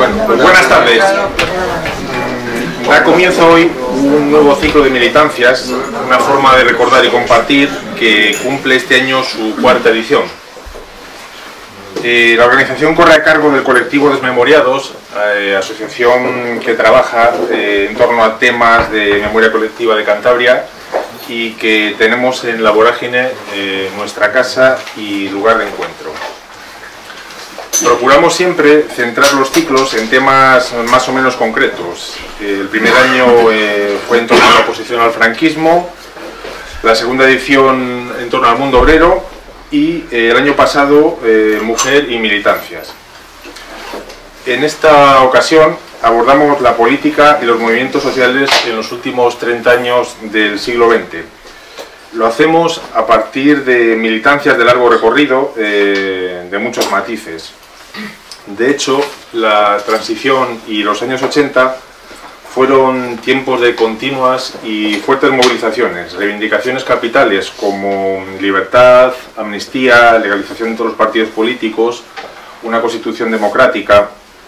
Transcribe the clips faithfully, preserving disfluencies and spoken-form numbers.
Bueno, pues buenas tardes. Da comienzo hoy un nuevo ciclo de militancias, una forma de recordar y compartir que cumple este año su cuarta edición. Eh, la organización corre a cargo del colectivo Desmemoriados, eh, asociación que trabaja eh, en torno a temas de memoria colectiva de Cantabria y que tenemos en la vorágine eh, nuestra casa y lugar de encuentro. Procuramos siempre centrar los ciclos en temas más o menos concretos. El primer año eh, fue en torno a la oposición al franquismo, la segunda edición en torno al mundo obrero y eh, el año pasado eh, mujer y militancias. En esta ocasión abordamos la política y los movimientos sociales en los últimos treinta años del siglo veinte. Lo hacemos a partir de militancias de largo recorrido, eh, de muchos matices. De hecho, la transición y los años ochenta fueron tiempos de continuas y fuertes movilizaciones, reivindicaciones capitales como libertad, amnistía, legalización de todos los partidos políticos, una constitución democrática,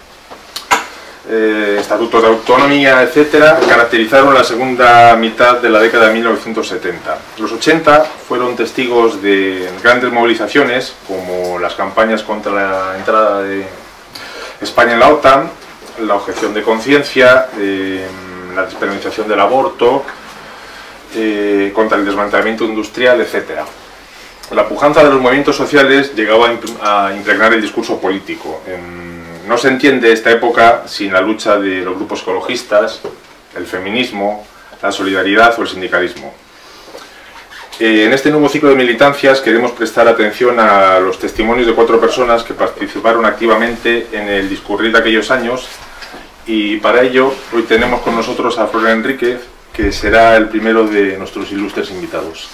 eh, estatutos de autonomía, etcétera, caracterizaron la segunda mitad de la década de mil novecientos setenta. Los ochenta fueron testigos de grandes movilizaciones, como las campañas contra la entrada de España en la OTAN, la objeción de conciencia, eh, la despenalización del aborto, eh, contra el desmantelamiento industrial, etcétera. La pujanza de los movimientos sociales llegaba a impregnar el discurso político. En, no se entiende esta época sin la lucha de los grupos ecologistas, el feminismo, la solidaridad o el sindicalismo. En este nuevo ciclo de militancias queremos prestar atención a los testimonios de cuatro personas que participaron activamente en el discurrir de aquellos años, y para ello hoy tenemos con nosotros a Flor Enríquez, que será el primero de nuestros ilustres invitados.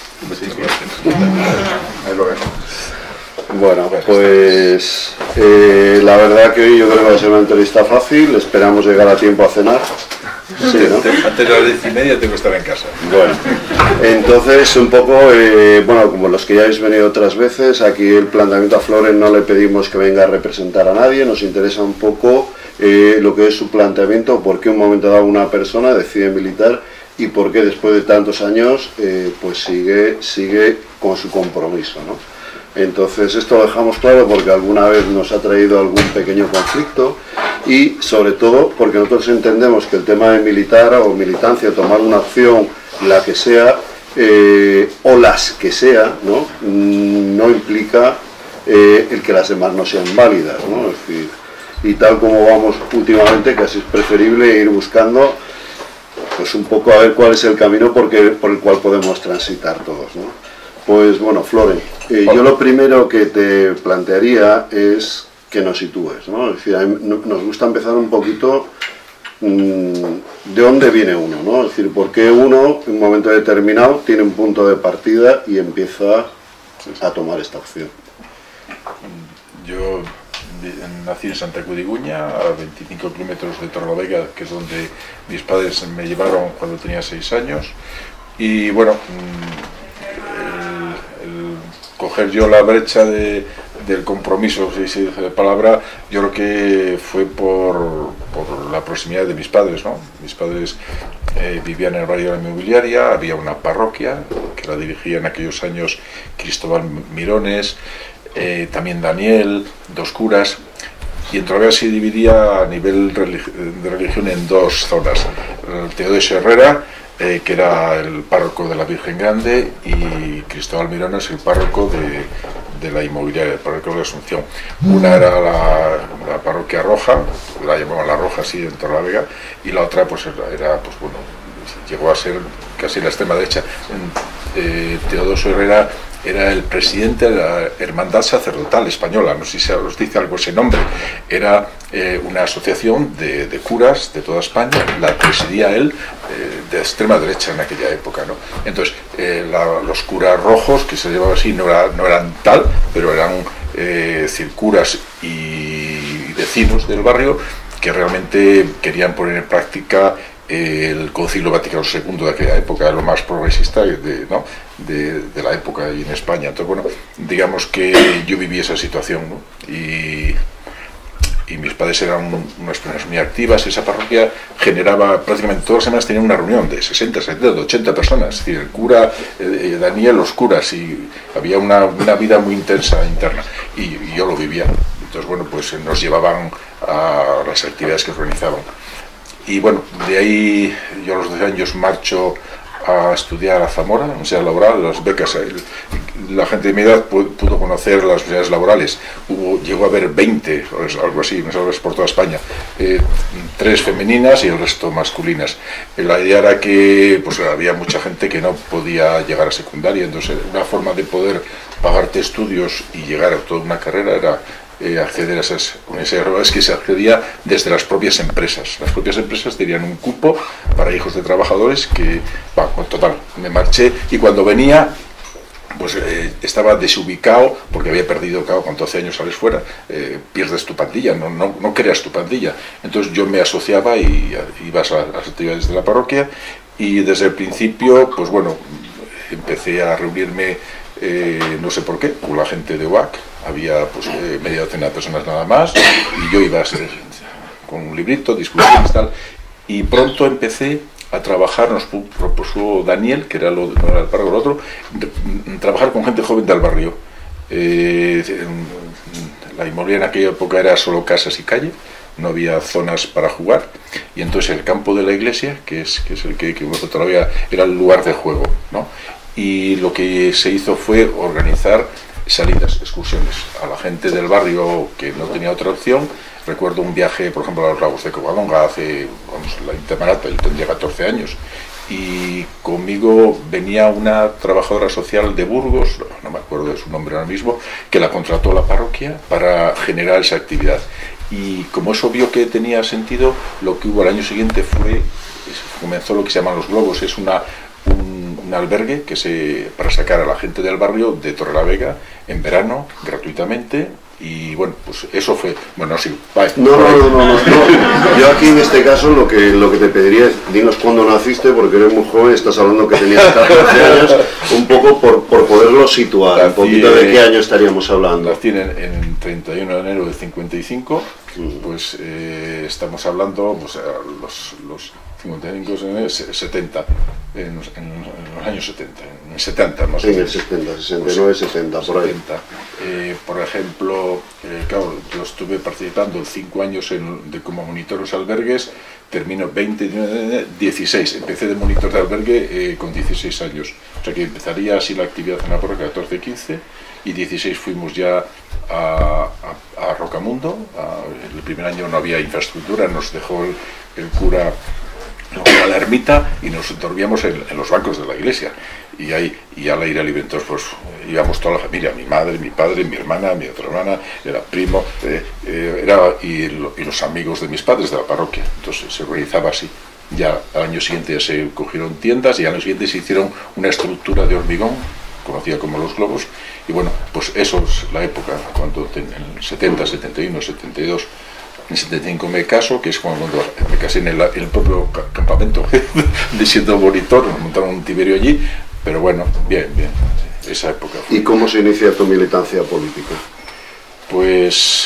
Ahí lo vemos. Bueno, pues eh, la verdad que hoy yo creo que va a ser una entrevista fácil, esperamos llegar a tiempo a cenar. Sí, ¿no? Antes de las diez y media tengo que estar en casa. Bueno, entonces un poco, eh, bueno, como los que ya habéis venido otras veces, aquí el planteamiento a Flores no le pedimos que venga a representar a nadie, nos interesa un poco eh, lo que es su planteamiento, por qué un momento dado una persona decide militar y por qué después de tantos años eh, pues sigue, sigue con su compromiso, ¿no? Entonces esto lo dejamos claro porque alguna vez nos ha traído algún pequeño conflicto y sobre todo porque nosotros entendemos que el tema de militar o militancia, tomar una acción, la que sea, eh, o las que sea, ¿no? no implica eh, el que las demás no sean válidas, ¿no? Es decir, y tal como vamos últimamente, casi es preferible ir buscando pues un poco a ver cuál es el camino porque, por el cual podemos transitar todos, ¿no? Pues bueno, Flore, eh, yo lo primero que te plantearía es que nos sitúes, ¿no? Es decir, a mí nos gusta empezar un poquito mmm, de dónde viene uno, ¿no? Es decir, por qué uno en un momento determinado tiene un punto de partida y empieza a tomar esta opción. Yo nací en Santa Cudiguña, a veinticinco kilómetros de Torrelavega, que es donde mis padres me llevaron cuando tenía seis años, y bueno, coger yo la brecha de, del compromiso, si se dice de palabra, yo creo que fue por, por la proximidad de mis padres, ¿no? Mis padres eh, vivían en el barrio de la Inmobiliaria, había una parroquia que la dirigía en aquellos años Cristóbal Mirones, eh, también Daniel, dos curas, y en Torrelavega se dividía a nivel de religión en dos zonas: el Teodosio Herrera, Eh, que era el párroco de la Virgen Grande, y Cristóbal Mirones, el párroco de, de la Inmobiliaria, el párroco de Asunción. Una era la, la parroquia roja, la llamaban la roja así en Torrelavega, y la otra pues era, pues bueno, llegó a ser casi la extrema derecha. Eh, Teodosio Herrera era el presidente de la Hermandad Sacerdotal Española, no sé si os dice algo ese nombre. Era eh, una asociación de, de curas de toda España, la presidía él, eh, de extrema derecha en aquella época, ¿no? Entonces, eh, la, los curas rojos, que se llevaban así, no, era, no eran tal, pero eran eh, curas y vecinos del barrio que realmente querían poner en práctica el Concilio Vaticano segundo de aquella época, lo más progresista de, ¿no? de, de la época y en España. Entonces, bueno, digamos que yo viví esa situación, ¿no? y, y mis padres eran unas personas muy activas. Esa parroquia generaba prácticamente todas las semanas, tenía una reunión de sesenta, setenta, ochenta personas, es decir, el cura, eh, Daniel, los curas, y había una, una vida muy intensa interna, y, y yo lo vivía. Entonces, bueno, pues nos llevaban a las actividades que organizaban. Y bueno, de ahí yo a los doce años marcho a estudiar a Zamora, la Universidad Laboral, las becas. La gente de mi edad pudo conocer las universidades laborales. Hubo, llegó a haber veinte, algo así, por toda España, eh, tres femeninas y el resto masculinas. La idea era que pues, había mucha gente que no podía llegar a secundaria, entonces una forma de poder pagarte estudios y llegar a toda una carrera era eh, acceder a esas universidades laborales, que se accedía desde las propias empresas. Las propias empresas tenían un cupo para hijos de trabajadores que, bueno, total, me marché, y cuando venía pues eh, estaba desubicado porque había perdido, claro, con doce años sales fuera, eh, pierdes tu pandilla, no, no, no creas tu pandilla. Entonces yo me asociaba y ibas a, a las actividades de la parroquia, y desde el principio, pues bueno, empecé a reunirme, eh, no sé por qué, con la gente de U A C, había pues eh, media docena de personas nada más, y yo iba a ser, con un librito, discusiones y tal, y pronto empecé a trabajar, nos propuso Daniel, que era lo, no era el párroco, lo otro, trabajar con gente joven del barrio. Eh, la inmobiliaria en aquella época era solo casas y calle, no había zonas para jugar, y entonces el campo de la iglesia, que es, que es el que, que todavía era el lugar de juego, ¿no? Y lo que se hizo fue organizar salidas, excursiones a la gente del barrio que no tenía otra opción. Recuerdo un viaje, por ejemplo, a los lagos de Covadonga hace, vamos, la Intermarata, yo tendría catorce años, y conmigo venía una trabajadora social de Burgos, no me acuerdo de su nombre ahora mismo, que la contrató la parroquia para generar esa actividad. Y como eso vio que tenía sentido, lo que hubo al año siguiente fue, comenzó lo que se llaman los globos, es una, un, un albergue que se, para sacar a la gente del barrio de Torrelavega en verano, gratuitamente. Y bueno, pues eso fue, bueno, sí, bye. No, no, no, no, no, no. Yo aquí en este caso lo que, lo que te pediría es, dinos cuándo naciste, porque eres muy joven, estás hablando que tenías catorce años, un poco por, por poderlo situar, nací, un poquito de qué año estaríamos hablando. Nací en, en treinta y uno de enero de cincuenta y cinco, pues eh, estamos hablando, pues los, los cincuenta y cinco, setenta, en, en, en los años setenta, en setenta más o menos. En el setenta, sesenta y nueve, setenta, por ahí. setenta. Eh, por ejemplo, eh, claro, yo estuve participando cinco años en, de, como monitor en los albergues, termino veinte, dieciséis, empecé de monitor de albergue eh, con dieciséis años, o sea que empezaría así la actividad en la parroquia catorce, quince, y dieciséis fuimos ya a, a, a Rocamundo. A, el primer año no había infraestructura, nos dejó el, el cura a la ermita y nos dormíamos en, en los bancos de la iglesia, y ahí, y al aire libre. Entonces pues íbamos toda la familia, mi madre, mi padre, mi hermana, mi otra hermana, era primo, eh, eh, era, y, lo, y los amigos de mis padres de la parroquia. Entonces se organizaba así. Ya al año siguiente ya se cogieron tiendas, y al año siguiente se hicieron una estructura de hormigón, conocida como los globos, y bueno, pues eso es la época, cuando en el setenta, setenta y uno, setenta y dos, en setenta y cinco me caso, que es cuando me casé en el, en el propio campamento de siendo monitor, nos montaron un tiberio allí, pero bueno, bien, bien, esa época fue. ¿Y cómo se inicia tu militancia política? Pues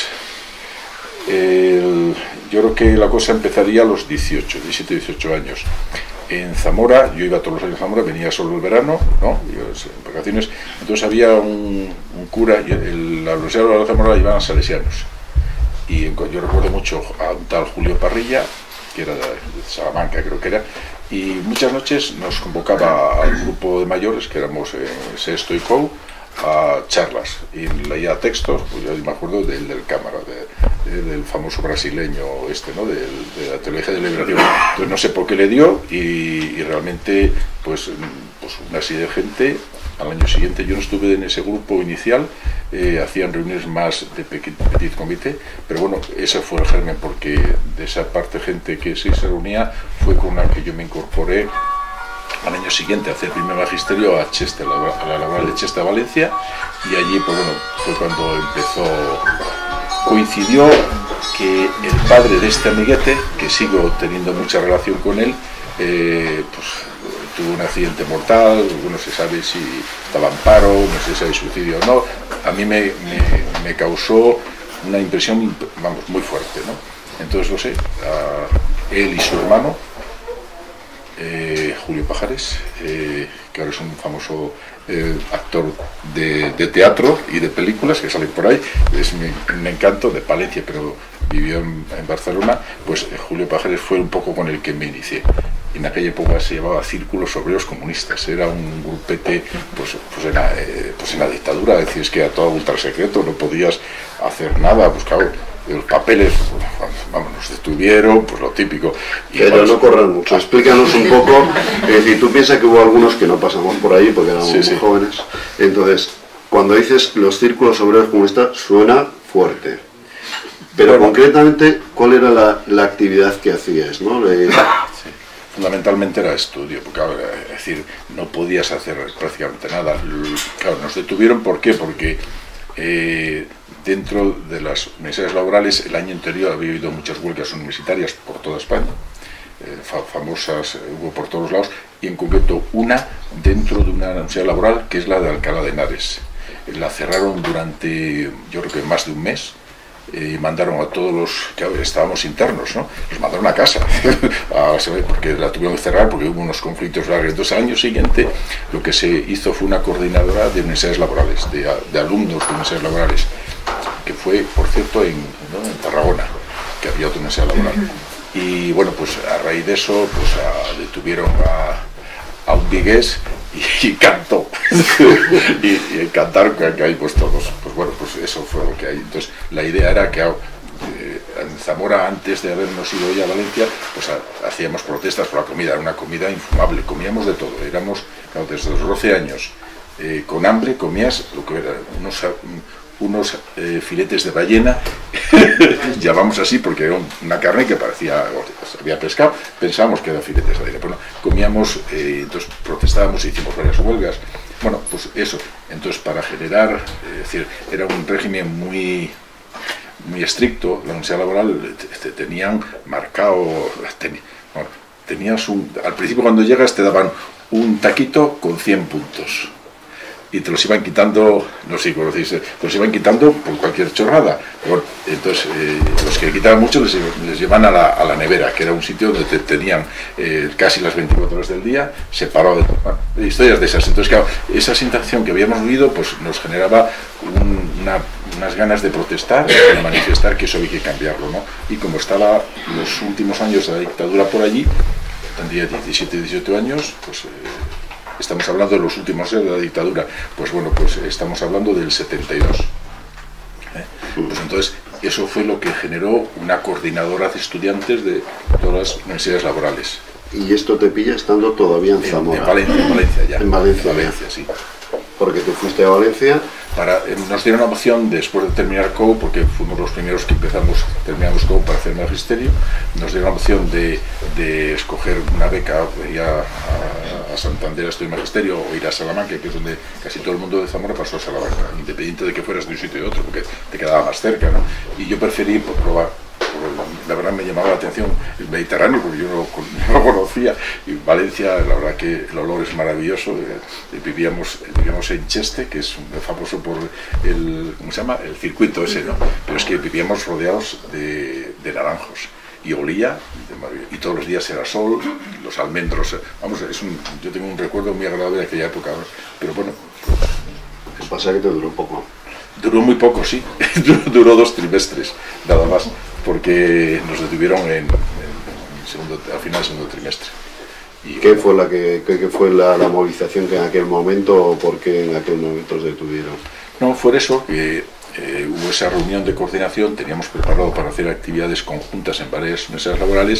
el, yo creo que la cosa empezaría a los dieciocho, diecisiete, dieciocho años. En Zamora, yo iba todos los años a Zamora, venía solo el verano, ¿no? Yo, en vacaciones, entonces había un, un cura, y el, la Universidad de Zamora la iban salesianos. Y yo recuerdo mucho a un tal Julio Parrilla, que era de Salamanca, creo que era, y muchas noches nos convocaba al grupo de mayores, que éramos eh, Sexto y Co, a charlas, y leía textos, pues yo me acuerdo del, del Cámara, de, de, del famoso brasileño este, ¿no? de, de la teología de liberación. Entonces no sé por qué le dio, y, y realmente pues, pues una serie de gente. Al año siguiente yo no estuve en ese grupo inicial, eh, hacían reuniones más de petit, petit comité, pero bueno, ese fue el germen, porque de esa parte gente que sí se reunía fue con la que yo me incorporé al año siguiente a hacer el primer magisterio a Cheste, a la, a la laboral de Cheste, a Valencia, y allí pues bueno, fue cuando empezó, coincidió que el padre de este amiguete, que sigo teniendo mucha relación con él, eh, pues tuvo un accidente mortal, no se sabe si estaba en paro, no sé si hay suicidio o no. A mí me, me, me causó una impresión, vamos, muy fuerte, ¿no? Entonces, no sé, a él y su hermano, eh, Julio Pajares, eh, que ahora es un famoso eh, actor de, de teatro y de películas que salen por ahí, es mi, un encanto, de Palencia, pero vivió en, en Barcelona. Pues eh, Julio Pajares fue un poco con el que me inicié. En aquella época se llamaba Círculos Obreros Comunistas, era un grupete, pues, pues, en, la, eh, pues en la dictadura, decís que era todo ultra secreto, no podías hacer nada, pues claro, los papeles, vamos, nos detuvieron, pues lo típico. Y pero vamos, no corran mucho, explícanos un poco, es decir, tú piensas que hubo algunos que no pasamos por ahí porque éramos sí, muy sí. jóvenes, entonces, cuando dices los círculos obreros comunistas, suena fuerte. Pero bueno, concretamente, ¿cuál era la, la actividad que hacías, ¿no? Le... Sí. Fundamentalmente era estudio, porque claro, es decir, no podías hacer prácticamente nada. Claro, nos detuvieron, ¿por qué? Porque eh, dentro de las universidades laborales, el año anterior había habido muchas huelgas universitarias por toda España, eh, fa famosas, eh, hubo por todos lados, y en concreto una dentro de una universidad laboral, que es la de Alcalá de Henares. Eh, la cerraron durante, yo creo que más de un mes, y mandaron a todos los que estábamos internos, ¿no? Los mandaron a casa, a, porque la tuvieron que cerrar porque hubo unos conflictos largos. Entonces, al año siguiente, lo que se hizo fue una coordinadora de universidades laborales, de, de alumnos de universidades laborales, que fue, por cierto, en, ¿no? en Tarragona, que había otra universidad laboral. Y bueno, pues a raíz de eso, pues a, detuvieron a, a un vigués y, y cantó y, y cantaron que, que ahí pues todos, pues bueno, pues eso fue lo que hay. Entonces la idea era que eh, en Zamora, antes de habernos ido ya a Valencia, pues a, hacíamos protestas por la comida, era una comida infumable, comíamos de todo, éramos, claro, desde los doce años eh, con hambre, comías lo que era, unos, unos eh, filetes de ballena, llamamos así porque era una carne que parecía, se había pescado, pensábamos que eran filetes de ballena, pero no, comíamos, eh, entonces protestábamos e hicimos varias huelgas, bueno, pues eso, entonces para generar, eh, es decir, era un régimen muy, muy estricto, la universidad laboral te, te tenían marcado, ten, bueno, tenías un, al principio cuando llegas te daban un taquito con cien puntos, y te los iban quitando, no sé si conocéis, te los iban quitando por cualquier chorrada. Bueno, entonces, eh, los que le quitaban mucho les, les llevan a la, a la nevera, que era un sitio donde te tenían eh, casi las veinticuatro horas del día, separado de, bueno, historias de esas. Entonces, claro, esa sensación que habíamos vivido, pues nos generaba un, una, unas ganas de protestar, de manifestar que eso había que cambiarlo, ¿no? Y como estaba los últimos años de la dictadura por allí, tendría diecisiete, dieciocho años, pues... Eh, estamos hablando de los últimos años de la dictadura, pues bueno, pues estamos hablando del setenta y dos. ¿Eh? Pues entonces, eso fue lo que generó una coordinadora de estudiantes de todas las universidades laborales. Y esto te pilla estando todavía en Zamora. En, en Valencia, en Valencia ya. En Valencia, en Valencia, sí. Porque tú fuiste a Valencia. Para, eh, nos dieron una opción después de terminar C O U, porque fuimos los primeros que empezamos, terminamos C O U para hacer magisterio, nos dieron la opción de, de escoger una beca, ir a, a, a Santander a estudiar magisterio o ir a Salamanca, que es donde casi todo el mundo de Zamora pasó a Salamanca, independiente de que fueras de un sitio y de otro, porque te quedaba más cerca, ¿no? Y yo preferí por probar. La verdad me llamaba la atención el Mediterráneo porque yo no, no lo conocía, y Valencia, la verdad que el olor es maravilloso. eh, vivíamos, vivíamos en Cheste, que es famoso por el, ¿cómo se llama? El circuito ese, ¿no? Pero es que vivíamos rodeados de, de naranjos y olía de, y todos los días era sol, los almendros, vamos, es un, yo tengo un recuerdo muy agradable de aquella época, pero bueno. Lo que pasa es que te duró poco. Duró muy poco, sí, duró dos trimestres, nada más, porque nos detuvieron en, en segundo, al final del segundo trimestre. Y, ¿Qué fue, la que, qué, qué fue la, la movilización que en aquel momento, o por qué en aquel momento os detuvieron? No, fue eso, que eh, hubo esa reunión de coordinación, teníamos preparado para hacer actividades conjuntas en varias universidades laborales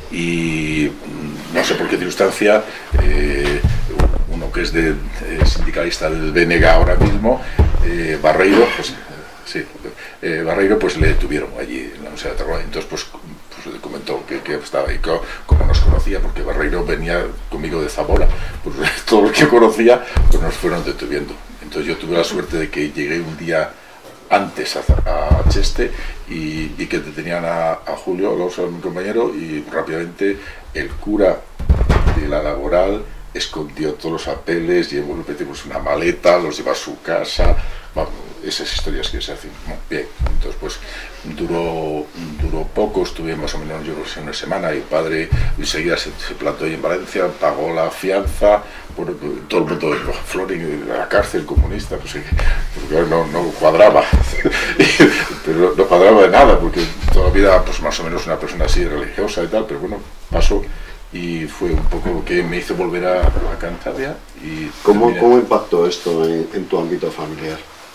y no sé por qué circunstancia, eh, uno que es de, eh, sindicalista del B N G ahora mismo, eh, Barreiro, pues, sí, eh, Barreiro pues le detuvieron allí en la Universidad de Tarragona. Entonces pues, pues le comentó que, que estaba ahí, como, como nos conocía, porque Barreiro venía conmigo de Zamora, pues todos los que conocía pues nos fueron detuviendo. Entonces yo tuve la suerte de que llegué un día antes a, a Cheste y, y que detenían a, a Julio, a mi compañero, y rápidamente el cura de la laboral escondió todos los papeles, llevó pues, una maleta, los llevó a su casa, Bueno, esas historias que se hacen. Bueno, bien, entonces pues duró, duró poco, estuve más o menos yo creo que una semana, y el padre enseguida se, se plantó ahí en Valencia, pagó la fianza, bueno, todo el mundo de Floren, a la cárcel comunista, pues, porque no, no cuadraba, pero no cuadraba de nada, porque toda la vida pues más o menos una persona así religiosa y tal, pero bueno, pasó. Y fue un poco lo que me hizo volver a, a Cantabria. Y ¿Cómo, ¿Cómo impactó esto en, en tu ámbito familiar?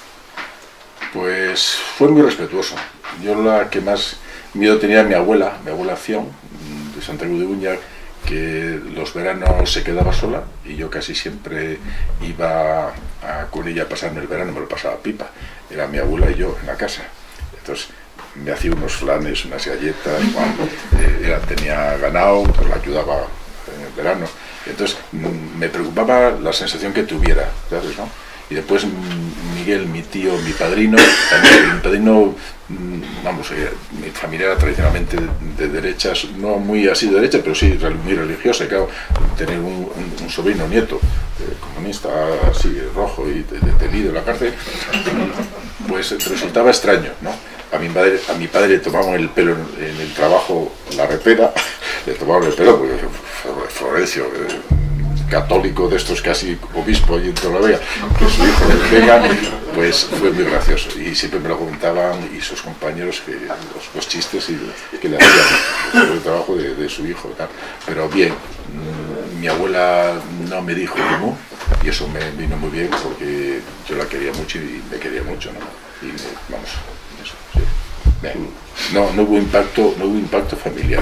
Pues fue muy respetuoso. Yo la que más miedo tenía era mi abuela, mi abuela Cion, de Santa Cruz de Uña, que los veranos se quedaba sola y yo casi siempre iba a, con ella a pasarme el verano, me lo pasaba pipa. Era mi abuela y yo en la casa. Entonces me hacía unos flanes, unas galletas, bueno, eh, era, tenía ganado, pues la ayudaba en el verano. Entonces me preocupaba la sensación que tuviera, ¿sabes, no? Y después Miguel, mi tío, mi padrino, también, mi padrino, vamos, eh, mi familia era tradicionalmente de, de derechas, no muy así de derecha, pero sí muy religiosa, y claro, tener un, un, un sobrino nieto eh, comunista así rojo y detenido en la cárcel, pues resultaba extraño, ¿no? A mi, madre, a mi padre le tomaban el pelo en, en el trabajo, la repera, le tomaban el pelo, porque Florencio, eh, católico de estos casi obispo y en toda la vega, que su hijo venga, pues fue muy gracioso. Y siempre me lo comentaban y sus compañeros, que los, los chistes y, que le hacían sobre el trabajo de, de su hijo y tal. Pero bien, mmm, mi abuela no me dijo cómo, y eso me vino muy bien porque yo la quería mucho y me quería mucho, ¿no? Y me, vamos, eso, sí. Bien. No, no hubo impacto, no hubo impacto familiar.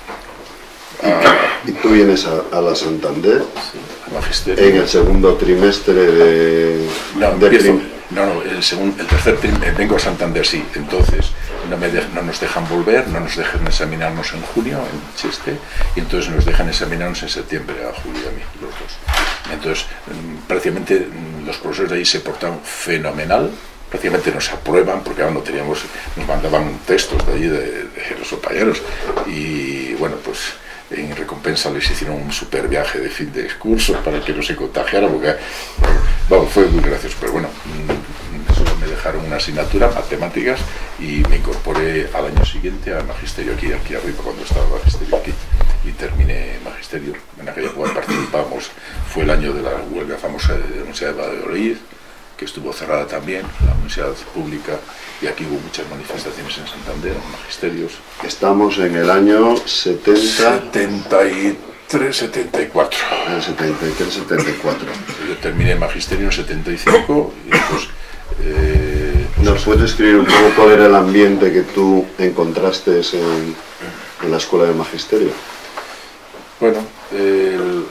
Ah, y tú vienes a, a la Santander, sí, en el segundo trimestre de... No, de empiezo, no, no, el, segundo, el tercer trimestre, vengo a Santander, sí, entonces no, me de, no nos dejan volver, no nos dejan examinarnos en junio, en Cheste, y entonces nos dejan examinarnos en septiembre, a Julio y a mí, los dos. Entonces, prácticamente los profesores de ahí se portaron fenomenal, prácticamente nos aprueban, porque ahora no teníamos, nos mandaban textos de allí, de, de los compañeros, y bueno, pues en recompensa les hicieron un super viaje de fin de curso para que no se contagiara, porque bueno, fue muy gracioso, pero bueno, solo me dejaron una asignatura, matemáticas, y me incorporé al año siguiente a magisterio aquí, aquí arriba, cuando estaba magisterio aquí, y terminé magisterio. En aquella época participamos, fue el año de la huelga famosa de la Universidad de Valladolid, que estuvo cerrada también, la universidad pública, y aquí hubo muchas manifestaciones en Santander, en magisterios. Estamos en el año setenta... setenta y tres, setenta y cuatro. En el setenta y tres, setenta y cuatro. Yo terminé magisterio en setenta y cinco, y pues... Eh, pues ¿Nos puedes describir un poco cuál era el ambiente que tú encontraste en, en la escuela de magisterio? Bueno, el...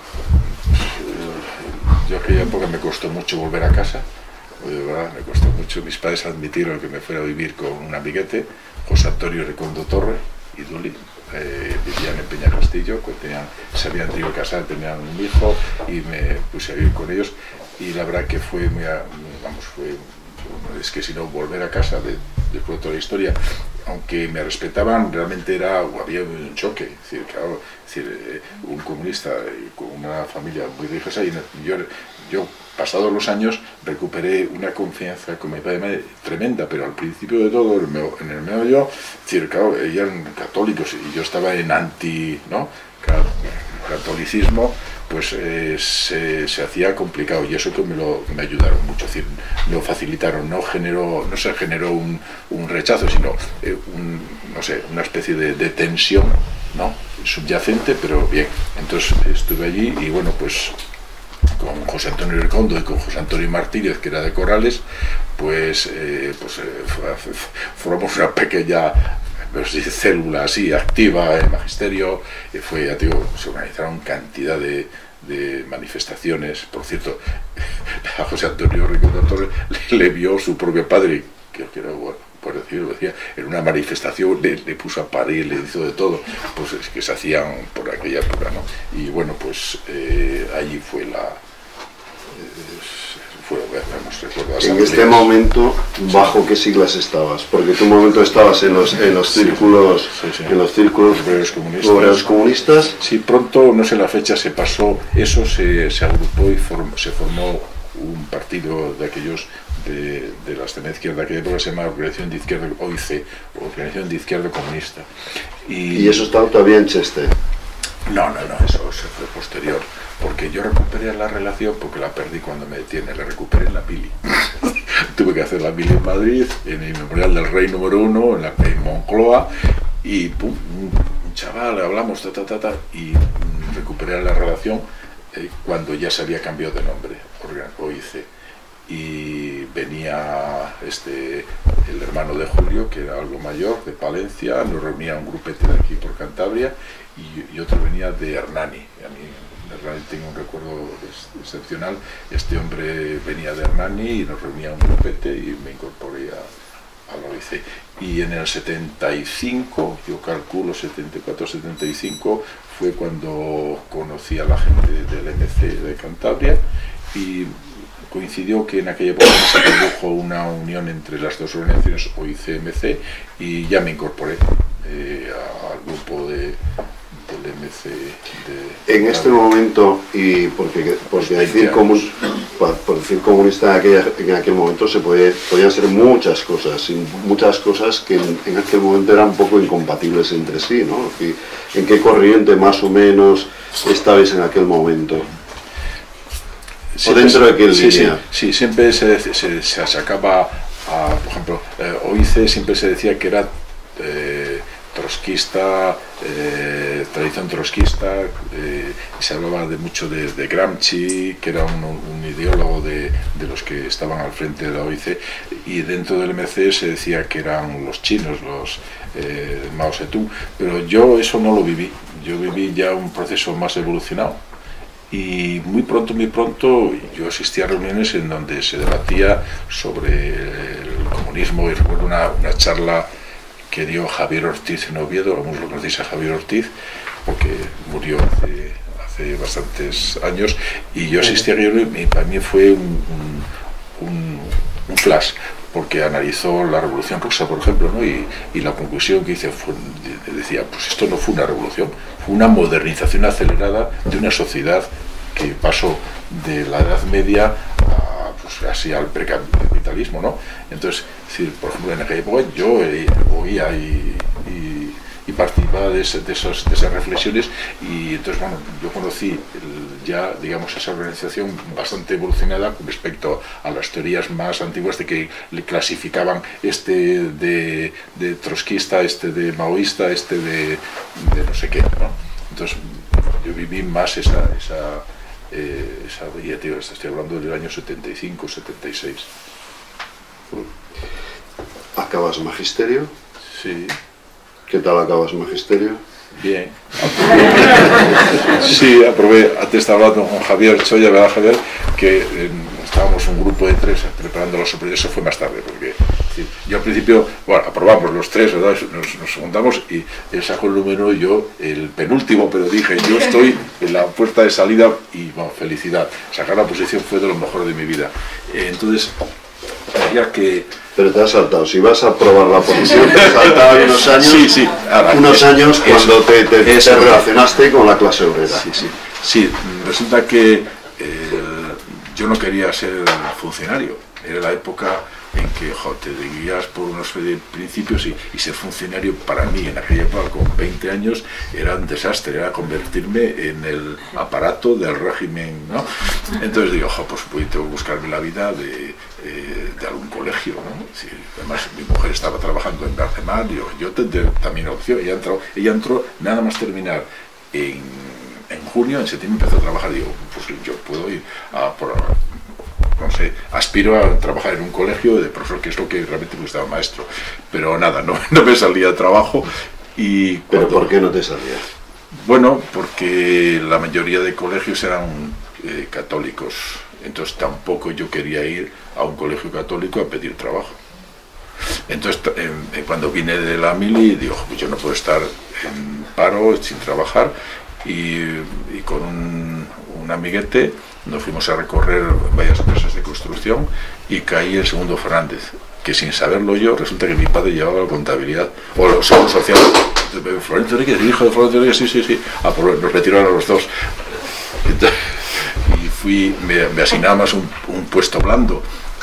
yo aquella época me costó mucho volver a casa, de verdad, me costó mucho. Mis padres admitieron que me fuera a vivir con un amiguete, José Antonio Recondo Torre y Duli, eh, vivían en Peñacastillo, que tenían, se habían tenido que casar, tenían un hijo, y me puse a vivir con ellos, y la verdad que fue, muy, vamos, fue, es que si no, volver a casa de, después de toda la historia, aunque me respetaban, realmente era, había un choque, es decir, claro, es decir, un comunista con una familia muy religiosa, y yo, yo, pasados los años, recuperé una confianza con mi padre y madre tremenda, pero al principio de todo, en el medio, es decir, claro, ellos eran católicos y yo estaba en anti, ¿no?, catolicismo, pues eh, se, se hacía complicado, y eso que me lo me ayudaron mucho, es decir, me lo facilitaron, no generó, no se generó un, un rechazo, sino eh, un, no sé, una especie de, de tensión, ¿no?, subyacente, pero bien. Entonces estuve allí y bueno, pues con José Antonio Recondo y con José Antonio Martínez, que era de Corrales, pues, eh, pues eh, formamos una pequeña célula así activa en magisterio. Y fue, ya te digo, se organizaron cantidad de, de manifestaciones. Por cierto, a José Antonio Recondo Torres le, le vio su propio padre, que era, bueno, por decirlo, decía, en una manifestación le, le puso a parir, le hizo de todo, pues es que se hacían por aquella época, ¿no? Y bueno, pues eh, allí fue la... Eh, fue, vamos, recuerdo, en este momento, ¿bajo sí. qué siglas estabas? Porque tú un momento estabas en los, en los círculos, sí, sí, sí. en los círculos obreros comunistas. obreros comunistas. Sí, pronto, no sé la fecha, se pasó, eso se, se agrupó y form, se formó un partido de aquellos de, de la extrema izquierda, aquella época se llama Organización de Izquierda, O I C, Organización de Izquierda Comunista. ¿Y, ¿Y eso está todavía en Cheste? No, no, no, eso se fue posterior, porque yo recuperé la relación, porque la perdí cuando me detiene, la recuperé en la Pili. Tuve que hacer la Pili en Madrid, en el Memorial del Rey número uno, en, la, en Moncloa, y pum, un, un chaval, hablamos, ta, ta, ta, ta, y mm, recuperé la relación eh, cuando ya se había cambiado de nombre, O I C. Y venía este, el hermano de Julio, que era algo mayor, de Palencia, nos reunía un grupete de aquí por Cantabria, y, y otro venía de Hernani. A mí de Hernani tengo un recuerdo ex, excepcional. Este hombre venía de Hernani y nos reunía un grupete y me incorporé a, a la O I C. Y en el setenta y cinco, yo calculo setenta y cuatro setenta y cinco, fue cuando conocí a la gente del M C de Cantabria, y coincidió que en aquella época se produjo una unión entre las dos organizaciones, O I C M C, y ya me incorporé eh, al grupo de, del M C. De, en este momento, y porque, porque decir, comun, por decir comunista en, aquella, en aquel momento se puede, podían ser muchas cosas, y muchas cosas que en, en aquel momento eran un poco incompatibles entre sí, ¿no? Y, ¿en qué corriente más o menos estabais en aquel momento? Sí, o dentro de aquel sí, línea. Sí, sí, siempre se, se, se sacaba, a, por ejemplo, eh, O I C siempre se decía que era eh, trotskista, eh, tradición trotskista, eh, se hablaba de mucho de, de Gramsci, que era un, un ideólogo de, de los que estaban al frente de la O I C, y dentro del M C se decía que eran los chinos, los eh, Mao Zedong, pero yo eso no lo viví, yo viví ya un proceso más evolucionado. Y muy pronto, muy pronto, yo asistía a reuniones en donde se debatía sobre el comunismo, y recuerdo una, una charla que dio Javier Ortiz en Oviedo, algunos lo conocéis a Javier Ortiz, porque murió hace, hace bastantes años, y yo asistí a aquello, y para mí fue un, un, un, un flash, porque analizó la Revolución Rusa, por ejemplo, ¿no? y, y la conclusión que hice fue, decía, pues esto no fue una revolución, fue una modernización acelerada de una sociedad que pasó de la Edad Media a, pues, así al precapitalismo, ¿no? Entonces, decir, por ejemplo, en aquella época yo eh, oía y, y, y participaba de, ese, de, esos, de esas reflexiones, y entonces, bueno, yo conocí el, ya, digamos, esa organización bastante evolucionada con respecto a las teorías más antiguas de que le clasificaban este de, de trotskista, este de maoísta, este de, de no sé qué, ¿no? Entonces, yo viví más esa, esa, eh, esa ya te digo, estoy hablando del año setenta y cinco, setenta y seis. ¿Acabas magisterio? Sí. ¿Qué tal acabas magisterio? Bien. Sí, aprobé. Antes estaba hablando con Javier Choya, ¿verdad, Javier? Que eh, estábamos un grupo de tres preparando la superior. Eso fue más tarde, porque sí, yo al principio, bueno, aprobamos los tres, ¿verdad? Nos, nos juntamos y él sacó el número, yo el penúltimo, pero dije, yo estoy en la puerta de salida y, bueno, felicidad. Sacar la posición fue de lo mejor de mi vida. Eh, entonces, ya que... Pero te has saltado, si vas a probar la posición, te has saltado unos años, sí, sí. Ahora, unos eso, años cuando eso, te, te, te relacionaste con la clase obrera. Sí, sí, sí, resulta que eh, yo no quería ser funcionario, era la época en que jo, te guías por unos principios y, y ser funcionario para mí en aquella época con veinte años era un desastre, era convertirme en el aparato del régimen, ¿no? Entonces digo, jo, pues voy, tengo que buscarme la vida de, eh, de algún colegio, ¿no? Sí, además mi mujer estaba trabajando en Bardemar, yo, yo tendré también opción, ella entró, ella entró nada más terminar en, en junio, en septiembre empezó a trabajar, digo, pues yo puedo ir a por no sé, aspiro a trabajar en un colegio de profesor, que es lo que realmente me gustaba, maestro, pero nada, no, no me salía de trabajo. Y ¿Pero cuando, por qué no te salía? Bueno, porque la mayoría de colegios eran eh, católicos, entonces tampoco yo quería ir a un colegio católico a pedir trabajo. Entonces eh, cuando vine de la mili, digo, pues yo no puedo estar en paro, sin trabajar, y, y con un, un amiguete nos fuimos a recorrer varias empresas de construcción y caí el segundo Fernández, que sin saberlo yo, resulta que mi padre llevaba la contabilidad, o los seguros sociales. Florencio Enríquez, el hijo de Florencio Enríquez, sí, sí, sí, ah, pues nos retiraron a los dos. Entonces, y fui, me, me asignaban más un, un puesto blando,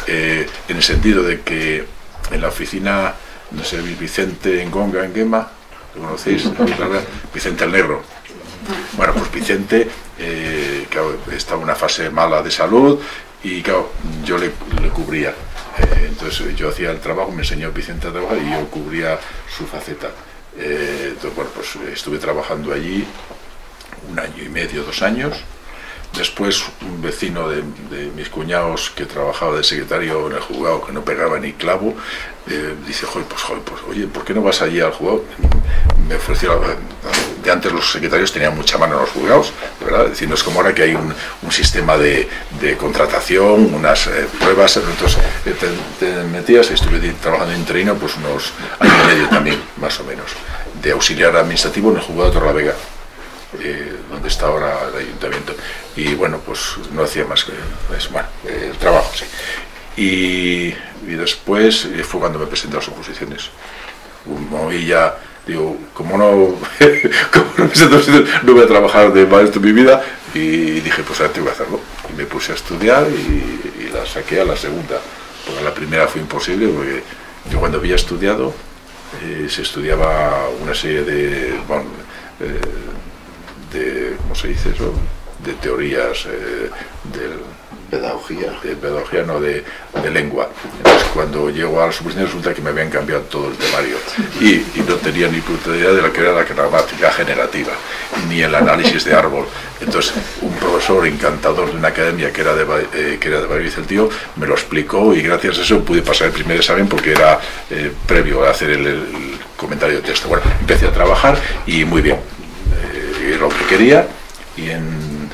eh, en el sentido de que en la oficina, no sé, Vicente Ngonga en Guema, ¿lo conocéis? Vicente el Negro. Bueno, pues Vicente, eh, claro, estaba en una fase mala de salud y claro, yo le, le cubría. Eh, entonces yo hacía el trabajo, me enseñó Vicente a trabajar y yo cubría su faceta. Eh, entonces, bueno, pues estuve trabajando allí un año y medio, dos años. Después un vecino de, de mis cuñados que trabajaba de secretario en el juzgado, que no pegaba ni clavo, eh, dice, joder, pues, joder, pues, oye, ¿por qué no vas allí al juzgado? Me ofreció, de antes los secretarios tenían mucha mano en los juzgados, de verdad, es decir, no es como ahora que hay un, un sistema de, de contratación, unas eh, pruebas, entonces eh, te, te metías, estuve trabajando en interino pues unos años y medio también, más o menos, de auxiliar administrativo en el juzgado de Torrelavega. Eh, donde está ahora el ayuntamiento, y bueno, pues no hacía más que pues, bueno, eh, el trabajo, sí. Y, y después eh, fue cuando me presenté a las oposiciones. Como ya, digo, como no, como no me presento a las oposiciones, no voy a trabajar de maestro en mi vida, y dije, pues ahora tengo que hacerlo. Y me puse a estudiar y, y la saqué a la segunda, porque la primera fue imposible, porque yo cuando había estudiado, eh, se estudiaba una serie de, bueno, eh, de, ¿cómo se dice eso?, de teorías eh, del, pedagogía, de pedagogía, no, de, de lengua. Entonces cuando llego a las oposiciones resulta que me habían cambiado todo el temario y, y no tenía ni puta idea de lo que era la gramática generativa, ni el análisis de árbol. Entonces un profesor encantador de una academia que era de, eh, que era de Valladolid, el tío, me lo explicó y gracias a eso pude pasar el primer examen porque era eh, previo a hacer el, el comentario de texto. Bueno, empecé a trabajar y muy bien. Lo que quería, y en,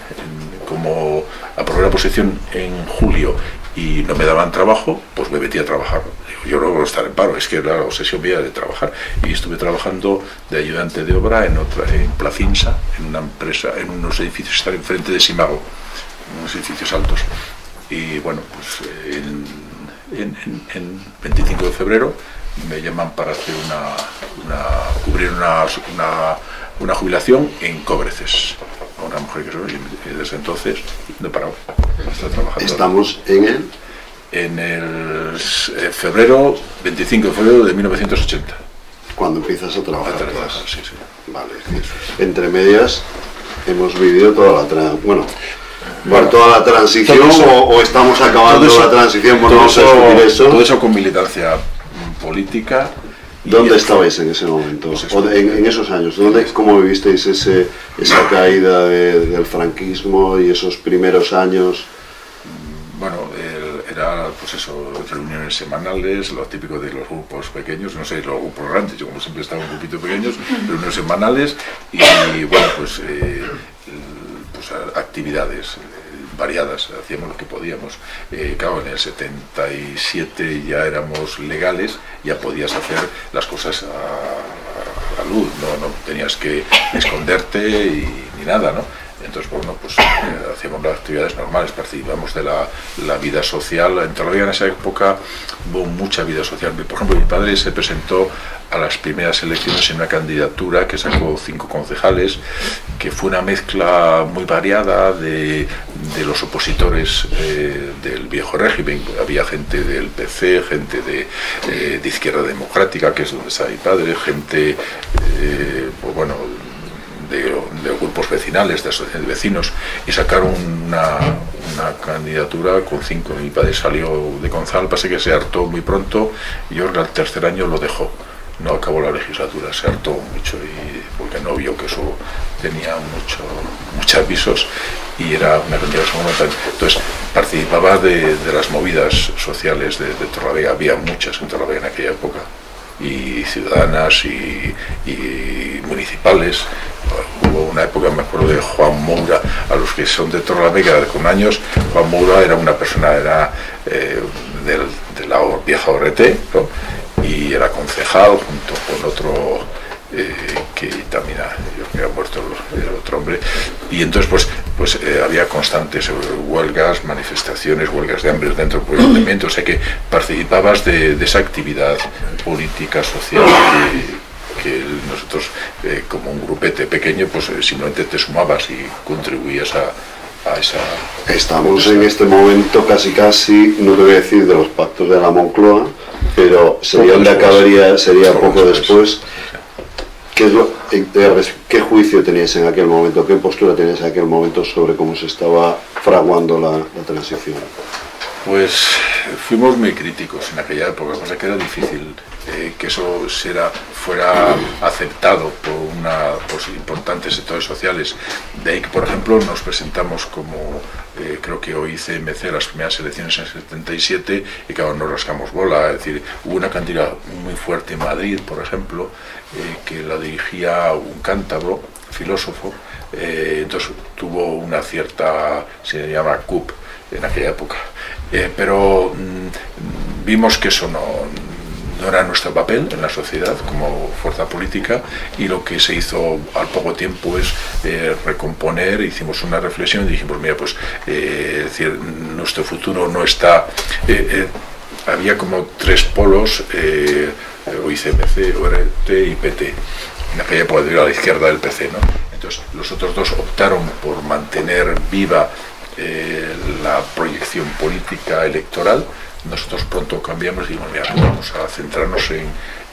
en, como aprobé la posición en julio y no me daban trabajo, pues me metí a trabajar. Digo, yo no voy a estar en paro, es que era la obsesión mía de trabajar, y estuve trabajando de ayudante de obra en otra, en Placinsa, en una empresa, en unos edificios que están enfrente de Simago, unos edificios altos. Y bueno, pues en, en, en, en veinticinco de febrero me llaman para hacer una, una cubrir una, una una jubilación en Cobreces, a una mujer que soy, y desde entonces no he parado, estoy trabajando. Estamos en el... En el eh, febrero, veinticinco de febrero de mil novecientos ochenta. Cuando empiezas a trabajar. A trabajar, sí, sí. Vale. Entre medias hemos vivido toda la tra bueno, bueno, toda la transición eso, o, o estamos acabando eso, la transición, por no eso, eso. Todo eso con militancia política. ¿Dónde estabais en ese momento? Pues o de, en, en esos años, ¿dónde, ¿cómo vivisteis ese, esa caída de, del franquismo y esos primeros años? Bueno, el, era pues eso, reuniones semanales, lo típico de los grupos pequeños, no sé, los grupos grandes, yo como siempre estaba en un grupito pequeños, reuniones semanales y bueno, pues, eh, pues actividades variadas, hacíamos lo que podíamos. Eh, claro, en el setenta y siete ya éramos legales, ya podías hacer las cosas a, a la luz, no, no tenías que esconderte y, ni nada, ¿no? Entonces, bueno, pues eh, hacíamos las actividades normales, participamos de la, la vida social. En Torrelavega en esa época hubo mucha vida social. Por ejemplo, mi padre se presentó a las primeras elecciones en una candidatura que sacó cinco concejales, que fue una mezcla muy variada de, de los opositores eh, del viejo régimen. Había gente del P C, gente de, eh, de Izquierda Democrática, que es donde está mi padre, gente, eh, pues bueno, De, de grupos vecinales, de asociaciones de vecinos, y sacaron una, una candidatura con cinco. Mi padre salió de concejal, pasa que se hartó muy pronto y yo al tercer año lo dejó, no acabó la legislatura, se hartó mucho y porque no vio que eso tenía mucho, muchos avisos y era una cantidad de... Entonces participaba de, de las movidas sociales de, de Torrelavega, había muchas en Torrelavega en aquella época, y ciudadanas y, y municipales. Hubo una época, me acuerdo de Juan Moura, a los que son de Torrelavega con años. Juan Moura era una persona, era eh, del, de la vieja O R T, ¿no? Y era concejal junto con otro eh, que también ha, que ha muerto el, el otro hombre, y entonces pues, pues eh, había constantes huelgas, manifestaciones, huelgas de hambre dentro del ayuntamiento, o sea que participabas de, de esa actividad política, social que, que nosotros eh, como un grupete pequeño pues eh, simplemente te sumabas y contribuías a, a esa... Estamos en este momento casi casi, no te voy a decir de los pactos de la Moncloa, pero sería donde acabaría, sería poco después. ¿Qué, es lo, ¿Qué juicio tenías en aquel momento, qué postura tenías en aquel momento sobre cómo se estaba fraguando la, la transición? Pues fuimos muy críticos en aquella época, cosa que era difícil eh, que eso será, fuera aceptado por, una, por importantes sectores sociales. De ahí que, por ejemplo, nos presentamos como, eh, creo que hoy C M C, las primeras elecciones en setenta y siete, y claro, nos rascamos bola. Es decir, hubo una cantidad muy fuerte en Madrid, por ejemplo, eh, que la dirigía un cántabro, filósofo, eh, entonces tuvo una cierta, se llama C U P en aquella época. Eh, pero mmm, vimos que eso no, no era nuestro papel en la sociedad como fuerza política, y lo que se hizo al poco tiempo es eh, recomponer. Hicimos una reflexión y dijimos, mira, pues eh, es decir, nuestro futuro no está... Eh, eh, había como tres polos, eh, o I C M C, O R T y P T, en aquella época a la izquierda del P C, ¿no? Entonces los otros dos optaron por mantener viva Eh, la proyección política electoral. Nosotros pronto cambiamos y dijimos, mira, vamos a centrarnos en,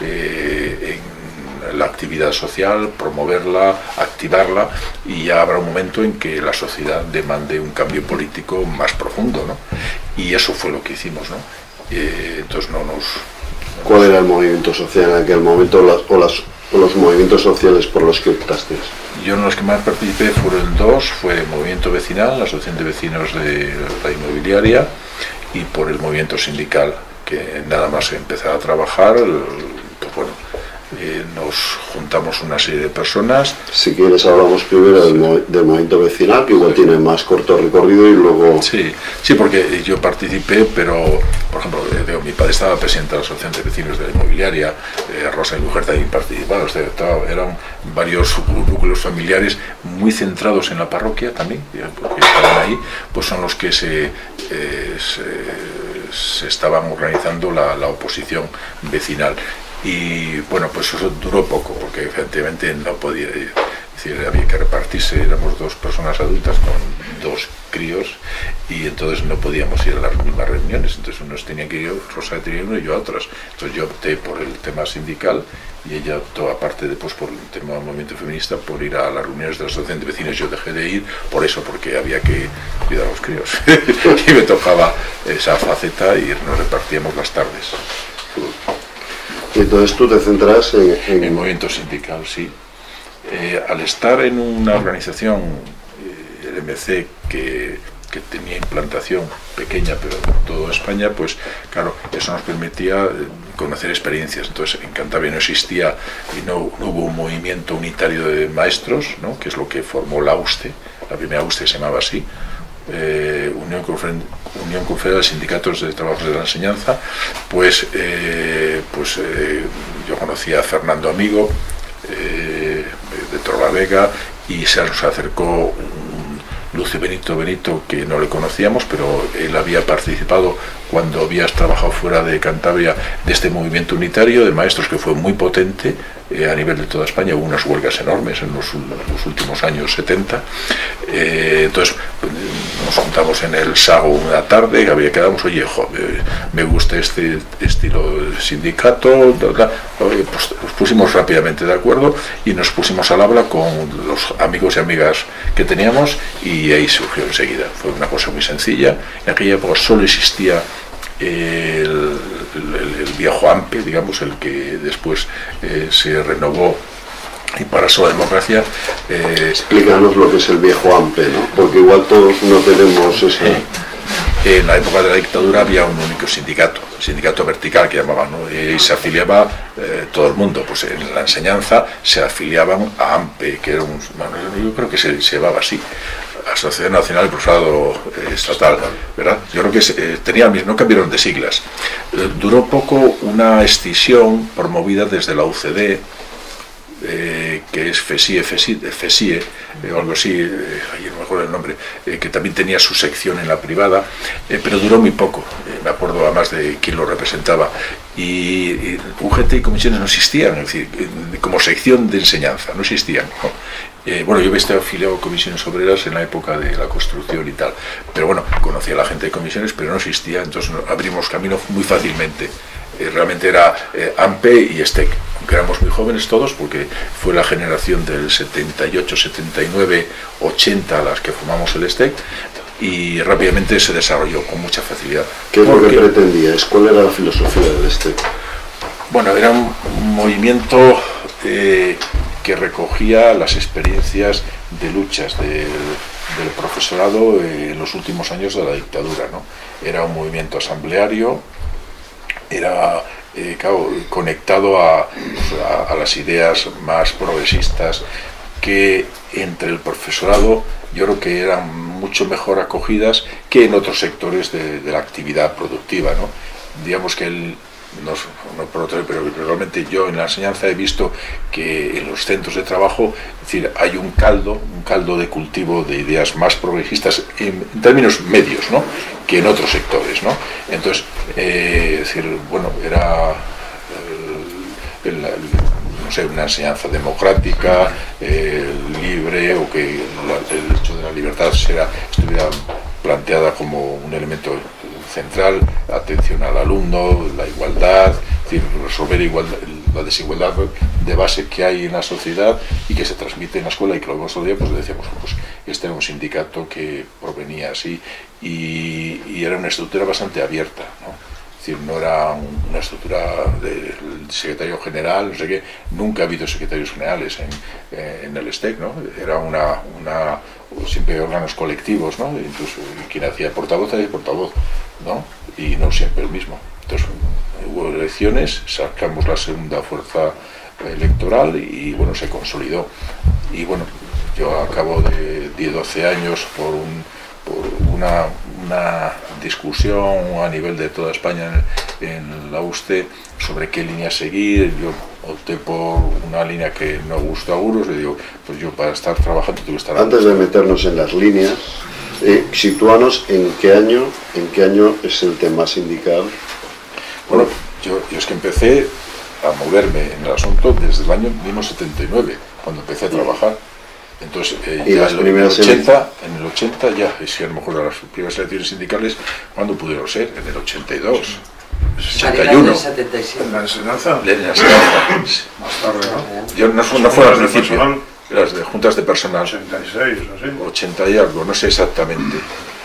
eh, en la actividad social, promoverla, activarla, y ya habrá un momento en que la sociedad demande un cambio político más profundo, ¿no? Y eso fue lo que hicimos, ¿no? Eh, entonces no nos... No ¿Cuál nos... era el movimiento social en aquel momento, las, o, las, o los movimientos sociales por los que optaste? Yo en los que más participé fueron dos, fue el movimiento vecinal, la asociación de vecinos de la inmobiliaria, y por el movimiento sindical, que nada más empezar a trabajar, pues bueno, eh, nos juntamos una serie de personas. Si quieres hablamos primero del, mo del movimiento vecinal, que igual sí. tiene más corto recorrido, y luego... Sí, sí, porque yo participé, pero, por ejemplo, eh, mi padre estaba presidente de la asociación de vecinos de la inmobiliaria, eh, Rosa y Mujer también participaban, o sea, estaba, eran varios núcleos familiares muy centrados en la parroquia también, porque estaban ahí, pues son los que se, eh, se, se estaban organizando la, la oposición vecinal. Y bueno, pues eso duró poco, porque efectivamente no podía, es decir, había que repartirse, éramos dos personas adultas con dos críos, y entonces no podíamos ir a las mismas reuniones, entonces unos tenían que ir, Rosa tenía uno y yo a otras. Entonces yo opté por el tema sindical, y ella optó, aparte de, pues, por el tema del movimiento feminista, por ir a las reuniones de la asociación de vecinos. Yo dejé de ir por eso, porque había que cuidar a los críos y me tocaba esa faceta, y nos repartíamos las tardes. Y entonces tú te centras en, en... el movimiento sindical, sí. Eh, al estar en una organización, eh, el M C, que, que tenía implantación pequeña, pero en toda España, pues claro, eso nos permitía conocer experiencias. Entonces en Cantabria no existía y no, no hubo un movimiento unitario de maestros, ¿no?, que es lo que formó la U S T E, la primera U S T E se llamaba así, Eh, Unión, Unión Confederal de Sindicatos de Trabajos de la Enseñanza. Pues, eh, pues eh, yo conocí a Fernando Amigo, eh, de Torlavega, y se nos acercó un Lucio Benito Benito, que no le conocíamos, pero él había participado cuando habías trabajado fuera de Cantabria de este movimiento unitario de maestros, que fue muy potente eh, a nivel de toda España. Hubo unas huelgas enormes en los, los últimos años setenta. Eh, entonces nos juntamos en el Sago una tarde, había quedamos, oye, jo, me gusta este estilo de sindicato, bla, bla. Pues nos pusimos rápidamente de acuerdo y nos pusimos al habla con los amigos y amigas que teníamos, y ahí surgió enseguida. Fue una cosa muy sencilla. En aquella época solo existía el, el, el viejo A M P E, digamos, el que después eh, se renovó y pasó a democracia. Eh, Explícanos lo que es el viejo A M P E, ¿no? Porque igual todos no tenemos ese... Eh, en la época de la dictadura había un único sindicato, el sindicato vertical que llamaban, ¿no? Y se afiliaba eh, todo el mundo. Pues en la enseñanza se afiliaban a A M P E, que era un... Bueno, yo creo que se, se llamaba así, Asociación Nacional de Profesorado eh, Estatal, ¿verdad? Yo creo que eh, tenía el mismo, no cambiaron de siglas. Eh, duró poco una escisión promovida desde la U C D, eh, que es FESIE, FESIE, FESIE eh, o algo así, eh, ayer no me acuerdo el nombre, eh, que también tenía su sección en la privada, eh, pero duró muy poco. Eh, me acuerdo además de quién lo representaba. Y, y U G T y comisiones no existían, es decir, como sección de enseñanza, no existían, ¿no? Eh, bueno, yo había estado afiliado a comisiones obreras en la época de la construcción y tal, pero bueno, conocía a la gente de comisiones, pero no existía, entonces abrimos camino muy fácilmente. Eh, realmente era eh, AMPE y STEC, aunque éramos muy jóvenes todos, porque fue la generación del setenta y ocho, setenta y nueve, ochenta las que formamos el STEC, y rápidamente se desarrolló con mucha facilidad. ¿Qué es porque, lo que pretendíais? ¿Cuál era la filosofía del STEC? Bueno, era un movimiento eh, que recogía las experiencias de luchas del, del profesorado eh, en los últimos años de la dictadura, ¿no? Era un movimiento asambleario, era eh, claro, conectado a, pues, a, a las ideas más progresistas, que entre el profesorado yo creo que eran mucho mejor acogidas que en otros sectores de, de la actividad productiva, ¿no? Digamos que el No, no por otro, pero realmente yo en la enseñanza he visto que en los centros de trabajo, es decir, hay un caldo, un caldo de cultivo de ideas más progresistas en, en términos medios, ¿no?, que en otros sectores, ¿no? Entonces, eh, es decir, bueno, era eh, el, el, no sé, una enseñanza democrática, eh, libre, o que la, el hecho de la libertad será, estuviera planteada como un elemento central, atención al alumno, la igualdad, es decir, resolver igualdad, la desigualdad de base que hay en la sociedad y que se transmite en la escuela, y que lo vemos todo el día, pues decíamos, pues este era un sindicato que provenía así, y, y era una estructura bastante abierta, ¿no? Es decir, no era una estructura del secretario general, no sé qué, nunca ha habido secretarios generales en, en el STEC, ¿no? Era una, una siempre órganos colectivos, ¿no? Incluso quien hacía portavoz era el portavoz, ¿no? Y no siempre el mismo. Entonces hubo elecciones, sacamos la segunda fuerza electoral y bueno, se consolidó. Y bueno, yo acabo de diez, doce años por, un, por una, una discusión a nivel de toda España en, en la U S T E sobre qué línea seguir. Yo opté por una línea que no gustó a algunos, y digo, pues yo para estar trabajando tengo que estar... Antes de meternos en las líneas, eh, sitúanos en qué año, en qué año es el tema sindical. Bueno, yo, yo es que empecé a moverme en el asunto desde el año mil novecientos setenta y nueve, cuando empecé a trabajar. Entonces, eh, ¿Y ya las en, primeras el ochenta, en el ochenta ya, es que a lo mejor las primeras elecciones sindicales, ¿cuándo pudieron ser? En el ochenta y dos, ochenta y uno. setenta y siete. ¿En la enseñanza? En la enseñanza. Más tarde, ¿no? Yo no, no fue al ¿Juntas de principio, personal? las de juntas de personal. ochenta y seis, así. ochenta y algo, no sé exactamente.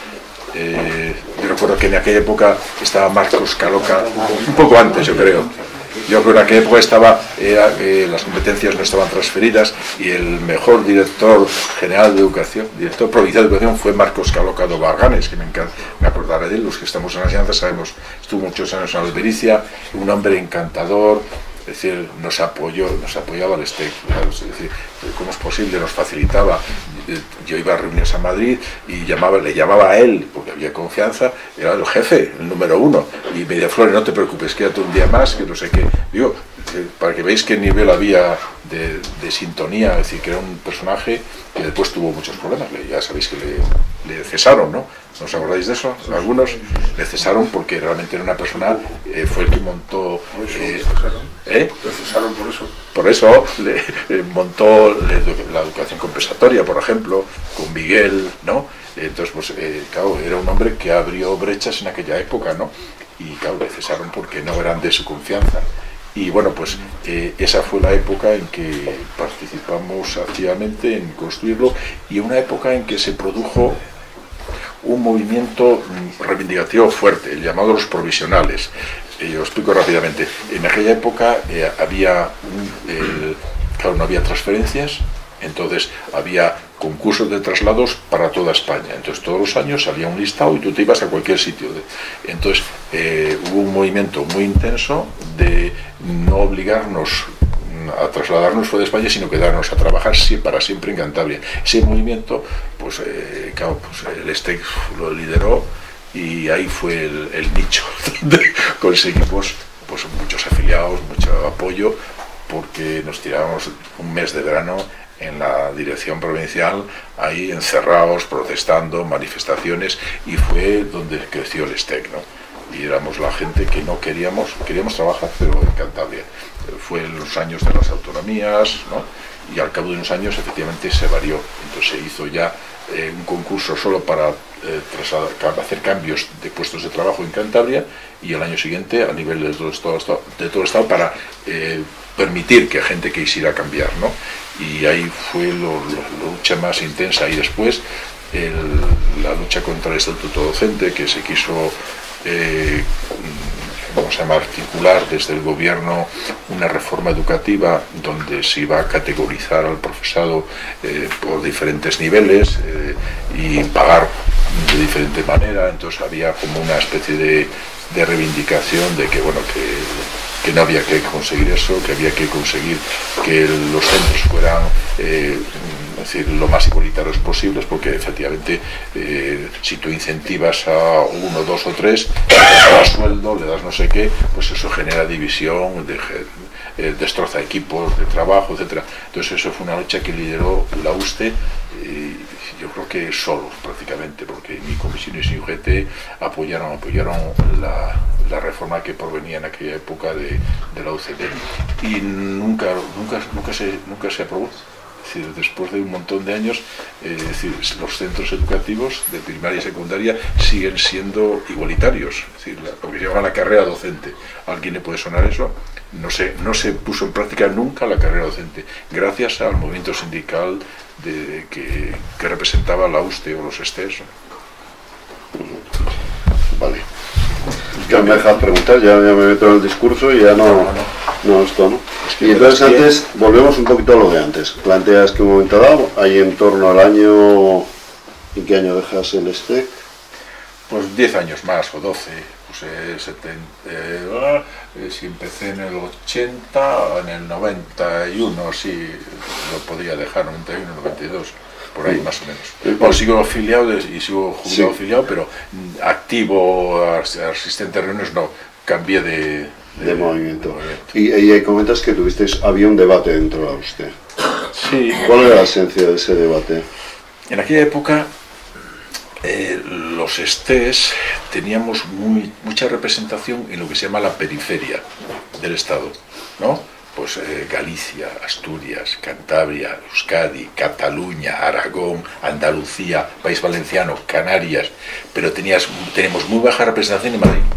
Eh, yo recuerdo que en aquella época estaba Marcos Caloca, un poco antes yo creo. Yo creo que en aquella época estaba, era, eh, las competencias no estaban transferidas, y el mejor director general de educación, director provincial de educación, fue Marcos Caloca do Barganes, que me encanta, me acordaré de él. Los que estamos en la enseñanza sabemos, estuvo muchos años en Albericia, un hombre encantador. Es decir, nos apoyó, nos apoyaba el STEC, es decir, cómo es posible, nos facilitaba. Yo iba a reuniones a Madrid y llamaba, le llamaba a él, porque había confianza, era el jefe, el número uno, y me decía, Flores, no te preocupes, quédate un día más, que no sé qué. Digo, para que veáis qué nivel había de, de sintonía, es decir, que era un personaje que después tuvo muchos problemas. Ya sabéis que le, le cesaron, ¿no? ¿No os acordáis de eso? Algunos le cesaron porque realmente era una persona, eh, fue el que montó... Eh, ¿eh? ¿Le cesaron por eso? Por eso le, le montó le, la educación compensatoria, por ejemplo, con Miguel, ¿no? Entonces, pues, eh, claro, era un hombre que abrió brechas en aquella época, ¿no? Y claro, le cesaron porque no eran de su confianza. Y bueno, pues eh, esa fue la época en que participamos activamente en construirlo, y una época en que se produjo un movimiento reivindicativo fuerte, el llamado los provisionales. Eh, lo explico rápidamente. En aquella época eh, había, un, el, claro, no había transferencias, entonces había concursos de traslados para toda España. Entonces todos los años salía un listado y tú te ibas a cualquier sitio. De, entonces eh, hubo un movimiento muy intenso de no obligarnos a trasladarnos fuera de España, sino quedarnos a trabajar sí, para siempre en Cantabria. Ese movimiento, pues, eh, claro, pues el STEC lo lideró, y ahí fue el, el nicho donde conseguimos pues muchos afiliados, mucho apoyo, porque nos tirábamos un mes de verano en la dirección provincial, ahí encerrados, protestando, manifestaciones, y fue donde creció el STEC, ¿no? Y éramos la gente que no queríamos, queríamos trabajar, pero en Cantabria. Fue en los años de las autonomías, ¿no? y al cabo de unos años efectivamente se varió. Entonces se hizo ya eh, un concurso solo para eh, trasladar, hacer cambios de puestos de trabajo en Cantabria, y el año siguiente a nivel de todo el Estado, de todo el estado para eh, permitir que gente quisiera cambiar, ¿no? Y ahí fue lo, lo, la lucha más intensa. Y después el, la lucha contra el estatuto docente, que se quiso eh, vamos a llamar, articular desde el gobierno una reforma educativa donde se iba a categorizar al profesorado eh, por diferentes niveles eh, y pagar de diferente manera. Entonces había como una especie de, de reivindicación de que, bueno, que, que no había que conseguir eso, que había que conseguir que los centros fueran eh, es decir, lo más igualitarios posibles, porque efectivamente eh, si tú incentivas a uno, dos o tres, le das sueldo, le das no sé qué, pues eso genera división, de, eh, destroza equipos de trabajo, etcétera. Entonces eso fue una lucha que lideró la U S T, eh, yo creo que solos prácticamente, porque mi comisión y U G T apoyaron, apoyaron la, la reforma que provenía en aquella época de, de la U C D, y nunca, nunca, nunca, se, nunca se aprobó. Es decir, después de un montón de años, eh, es decir, los centros educativos de primaria y secundaria siguen siendo igualitarios, es decir, la, lo que se llama la carrera docente. ¿A alguien le puede sonar eso? No se, no se puso en práctica nunca la carrera docente, gracias al movimiento sindical de, que, que representaba la U S T o los S T E S. Vale. Ya me dejas preguntar, ya, ya me meto en el discurso y ya no... no, no. No, esto no. Es que y entonces antes, que... volvemos un poquito a lo de antes. Planteas que un momento dado, ahí en torno al año... ¿En qué año dejas el S T E C? Pues diez años más, o doce. Pues eh, setenta, eh, eh, si empecé en el ochenta, en el noventa y uno, sí, lo podría dejar, noventa y uno, noventa y dos. Por ahí, sí, más o menos. Sí, bueno, sigo afiliado y sigo jubilado, sí, afiliado, pero activo, asistente a reuniones, no, cambié de... De, de movimiento. movimiento. Y, y, y comentas que tuvisteis, había un debate dentro de la U S T. Sí. ¿Cuál era la esencia de ese debate? En aquella época, eh, los S T E S teníamos muy, mucha representación en lo que se llama la periferia del Estado, ¿no? Pues eh, Galicia, Asturias, Cantabria, Euskadi, Cataluña, Aragón, Andalucía, País Valenciano, Canarias, pero tenías, tenemos muy baja representación en Madrid.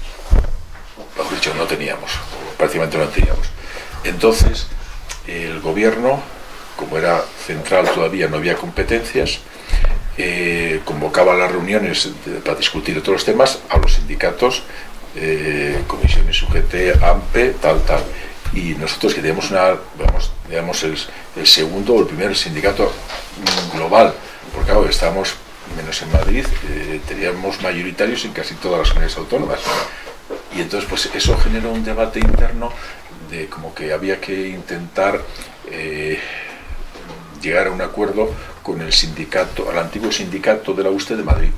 Mejor dicho, no teníamos, prácticamente no teníamos. Entonces, el gobierno, como era central todavía, no había competencias, eh, convocaba las reuniones de, para discutir todos los temas a los sindicatos, eh, comisiones U G T, A M P, tal, tal. Y nosotros que teníamos una, vamos, digamos el, el segundo o el primer sindicato global, porque claro, estábamos, menos en Madrid, eh, teníamos mayoritarios en casi todas las comunidades autónomas. Y entonces pues eso generó un debate interno de como que había que intentar eh, llegar a un acuerdo con el sindicato, al antiguo sindicato de la U S T de Madrid,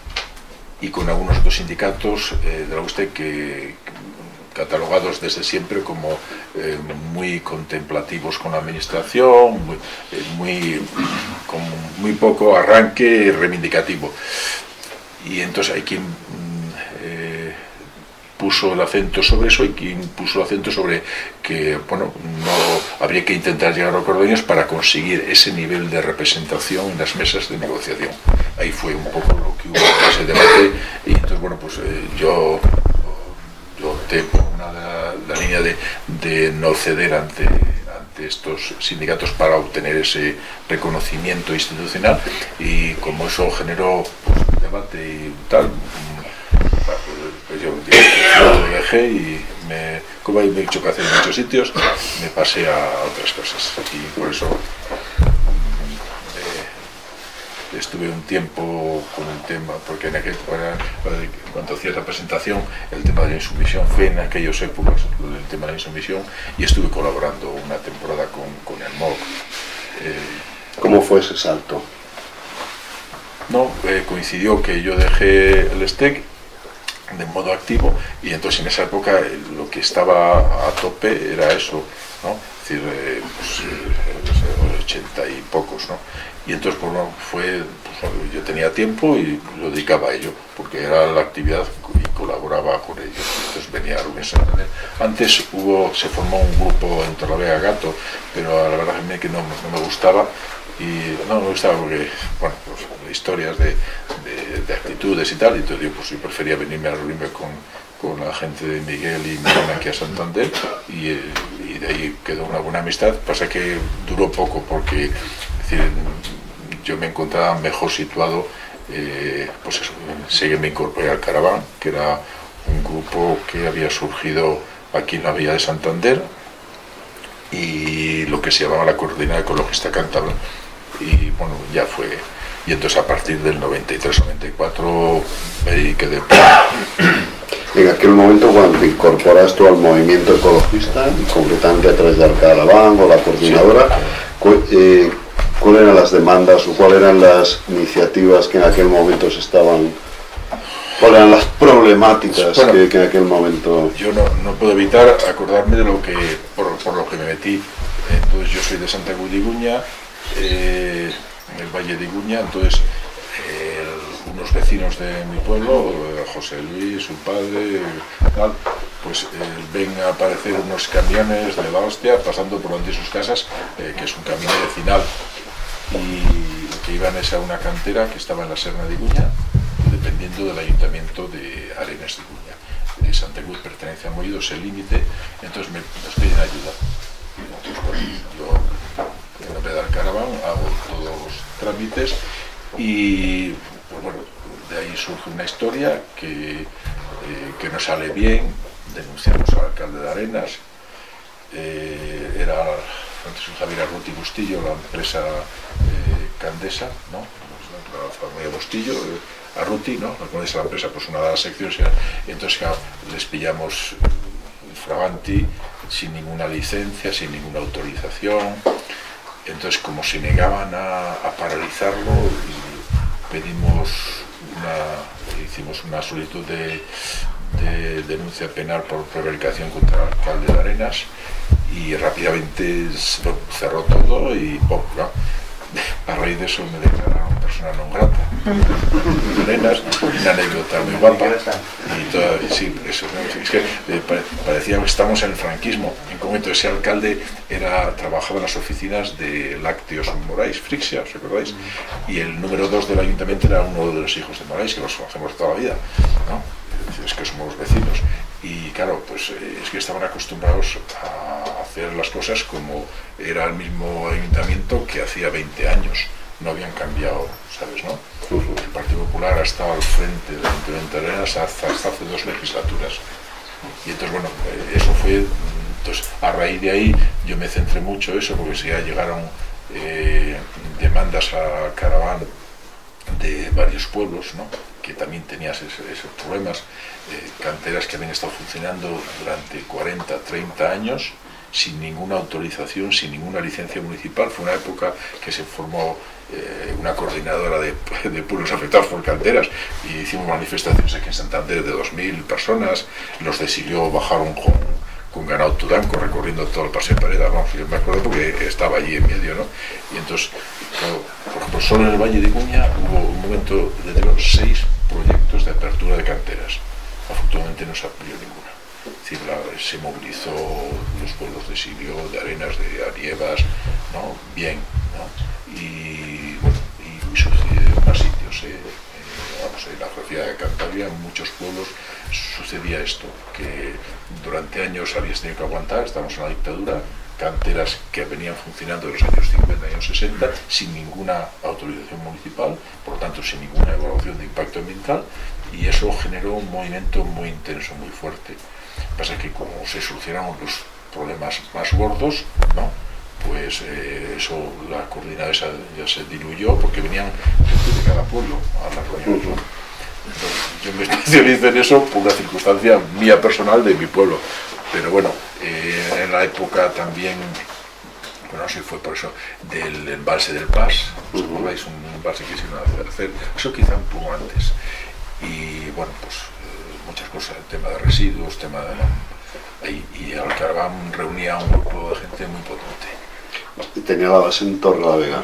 y con algunos otros sindicatos eh, de la U S T que, catalogados desde siempre como eh, muy contemplativos con la administración, muy, eh, muy, con muy poco arranque reivindicativo. Y entonces hay quien eh, puso el acento sobre eso y quien puso el acento sobre que, bueno, no habría que intentar llegar a acuerdos para conseguir ese nivel de representación en las mesas de negociación. Ahí fue un poco lo que hubo ese debate, y entonces, bueno, pues eh, yo yo opté por una, la, la línea de, de no ceder ante, ante estos sindicatos para obtener ese reconocimiento institucional, y como eso generó pues, un debate y tal, pues yo, yo lo dejé y me, como hay mucho que hacer en muchos sitios, me pasé a otras cosas, y por eso estuve un tiempo con el tema, porque en aquel, cuando hacía la presentación, el tema de la insumisión fue en aquellas épocas, el tema de la insumisión, y estuve colaborando una temporada con, con el M O C. Eh, ¿Cómo fue ese salto? No, eh, coincidió que yo dejé el S T E C de modo activo, y entonces en esa época eh, lo que estaba a tope era eso, ¿no? Es decir, eh, pues, eh, ochenta y pocos, ¿no? Y entonces, pues, bueno, fue, pues, yo tenía tiempo y lo dedicaba a ello, porque era la actividad y colaboraba con ellos. Entonces venía a Rubén Santander. Antes hubo, se formó un grupo en Torlavega Gato, pero la verdad es que no, no me gustaba. Y no me gustaba porque, bueno, pues, historias de, de, de actitudes y tal, y entonces yo, pues, yo prefería venirme a reunirme con, con la gente de Miguel y Miguel aquí a Santander, y, y de ahí quedó una buena amistad. Pasa que duró poco porque, es decir, yo me encontraba mejor situado, eh, pues eso, enseguida me incorporé al Caraván, que era un grupo que había surgido aquí en la Villa de Santander, y lo que se llamaba la Coordinadora Ecologista Cántabra. Y bueno, ya fue, y entonces a partir del noventa y tres noventa y cuatro me dediqué de... En aquel momento, cuando te incorporas tú al movimiento ecologista, concretamente a través del Caraván o la coordinadora, sí. eh, ¿cuáles eran las demandas o cuáles eran las iniciativas que en aquel momento se estaban, cuáles eran las problemáticas bueno, que, que en aquel momento... Yo no, no puedo evitar acordarme de lo que, por, por lo que me metí. Entonces yo soy de Santa Cruz de Iguña, eh, en el Valle de Iguña, entonces eh, unos vecinos de mi pueblo, José Luis, su padre, tal, pues eh, ven a aparecer unos camiones de la hostia pasando por delante de sus casas, eh, que es un camino vecinal, y que iban a una cantera que estaba en la Serna de Iguña, dependiendo del ayuntamiento de Arenas de Iguña. Eh, Santa Cruz pertenece a Moido, es el límite, entonces me, nos piden ayuda. Entonces, bueno, yo en nombre del Caraván hago todos los trámites y pues bueno, de ahí surge una historia que, eh, que no sale bien. Denunciamos al alcalde de Arenas, eh, era Francisco Javier Arruti Bustillo, la empresa eh, Candesa, ¿no? La familia Bustillo, eh, Arruti, ¿no? La Condesa, la empresa, pues una de las secciones, y entonces claro, les pillamos fraganti, sin ninguna licencia, sin ninguna autorización. Entonces, como se negaban a, a paralizarlo, y pedimos una, hicimos una solicitud de, de denuncia penal por prevaricación contra el alcalde de Arenas, y rápidamente cerró todo y ¡pum! ¿No? A raíz de eso me declararon persona non grata. Arenas, una anécdota muy guapa. Y toda, sí, eso, es que eh, parecía que estamos en el franquismo. En concreto, ese alcalde era, trabajaba en las oficinas de Lácteos Moraes, Frixia, ¿os recordáis? Y el número dos del ayuntamiento era uno de los hijos de Moraes, que los conocemos toda la vida, ¿no? Es que somos vecinos. Y claro, pues eh, es que estaban acostumbrados a hacer las cosas como era el mismo ayuntamiento que hacía veinte años, no habían cambiado, ¿sabes? ¿No? El Partido Popular ha estado al frente del Ayuntamiento de Arenas hasta, hasta hace dos legislaturas. Y entonces, bueno, eh, eso fue, entonces a raíz de ahí yo me centré mucho en eso, porque si ya llegaron eh, demandas a Caraván de varios pueblos, ¿no? Que también tenían esos, esos problemas, eh, canteras que habían estado funcionando durante cuarenta, treinta años sin ninguna autorización, sin ninguna licencia municipal. Fue una época que se formó eh, una coordinadora de, de pueblos afectados por canteras y hicimos manifestaciones aquí en Santander de dos mil personas. Los de Silió bajaron con, con ganado tudanco recorriendo todo el Paseo de Pareda, vamos, yo me acuerdo porque estaba allí en medio, ¿no? Y entonces, claro, por ejemplo, solo en el Valle de Iguña hubo un momento de tener seis proyectos de apertura de canteras. Afortunadamente no se abrió ninguna. Es decir, la, se movilizó los pueblos de Silió, de Arenas, de Arievas, ¿no? Bien, ¿no? Y bueno, y sucedió en más sitios, ¿eh? Eh, vamos, en la geografía de Cantabria, en muchos pueblos sucedía esto, que durante años habías tenido que aguantar, estamos en la dictadura, canteras que venían funcionando en los años cincuenta, años sesenta, sin ninguna autorización municipal, por lo tanto sin ninguna evaluación de impacto ambiental, y eso generó un movimiento muy intenso, muy fuerte. Pasa que como se solucionaron los problemas más gordos, ¿no? Pues eh, eso, la coordinadora esa ya se diluyó, porque venían gente de cada pueblo a las reuniones, ¿no? Entonces, yo me especializo en eso por una circunstancia mía personal de mi pueblo, pero bueno, eh, en la época también, bueno, sí fue por eso, del embalse del Pas, ¿os acordáis? Un embalse que se iba a hacer, eso quizá un poco antes, y bueno, pues eh, muchas cosas, el tema de residuos, tema de... Y, y el Caraván reunía a un grupo de gente muy potente. tenía la base en Torre la Vega.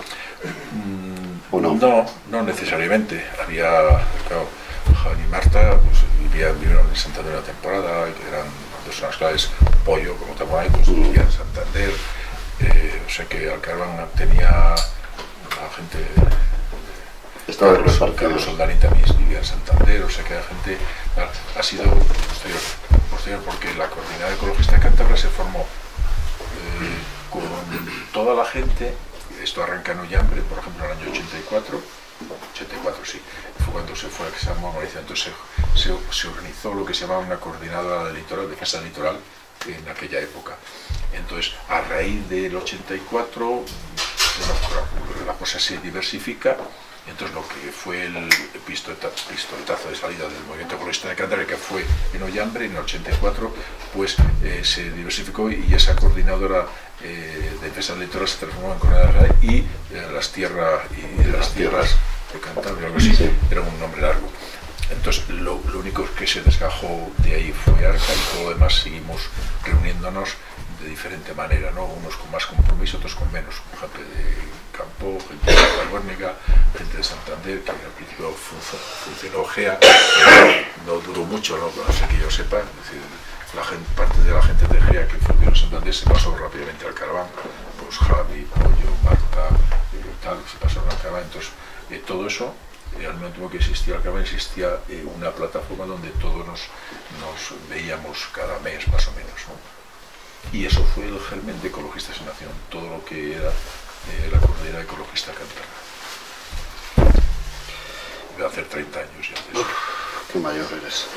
¿O no? No, no necesariamente. Había, claro, Javi y Marta pues, vivían, vivieron en Santander una temporada, que eran personas claves, Pollo, como estamos ahí, pues vivía en Santander. Eh, o sea que Alcaraván tenía la gente. Estaba Carlos, Carlos Soldani también vivía en Santander, o sea que la gente ha, ha sido posterior, posterior porque la Coordinadora Ecologista Cántabra se formó eh, con toda la gente. Esto arranca en Ollambre, por ejemplo, en el año ochenta y cuatro, ochenta y cuatro sí, fue cuando se fue a que se llamó Mauricio, entonces se, se, se organizó lo que se llamaba una coordinadora del litoral, defensa del litoral, en aquella época. Entonces, a raíz del ochenta y cuatro, bueno, la cosa se diversifica. Entonces, lo que fue el pistoletazo de salida del movimiento ecologista de Cantabria, que fue en Ollambre, en el ochenta y cuatro, pues eh, se diversificó y esa coordinadora eh, de defensa del litoral se transformó en coordinadora y eh, las, tierra, y las tierras de Cantabria, algo así, sí. Era un nombre largo. Entonces, lo, lo único que se desgajó de ahí fue Arca y todo lo demás seguimos reuniéndonos de diferente manera, ¿no? Unos con más compromiso, otros con menos, gente de Campo, gente de Albuérniga, gente de Santander, que al principio funcionó GEA, no duró mucho, no, no sé que yo sepa, es decir, la gente, parte de la gente de GEA que funcionó en Santander se pasó rápidamente al Alcaraván, pues Javi, Pollo, Marta, eh, tal, se pasaron al Alcaraván, entonces eh, todo eso, eh, al mismo tiempo que existía el Alcaraván, existía eh, una plataforma donde todos nos, nos veíamos cada mes más o menos, ¿no? Y eso fue el germen de Ecologistas en Acción, todo lo que era eh, la Coordinadora Ecologista Cántabra. Iba a hacer treinta años ya de eso. Qué mayor eres.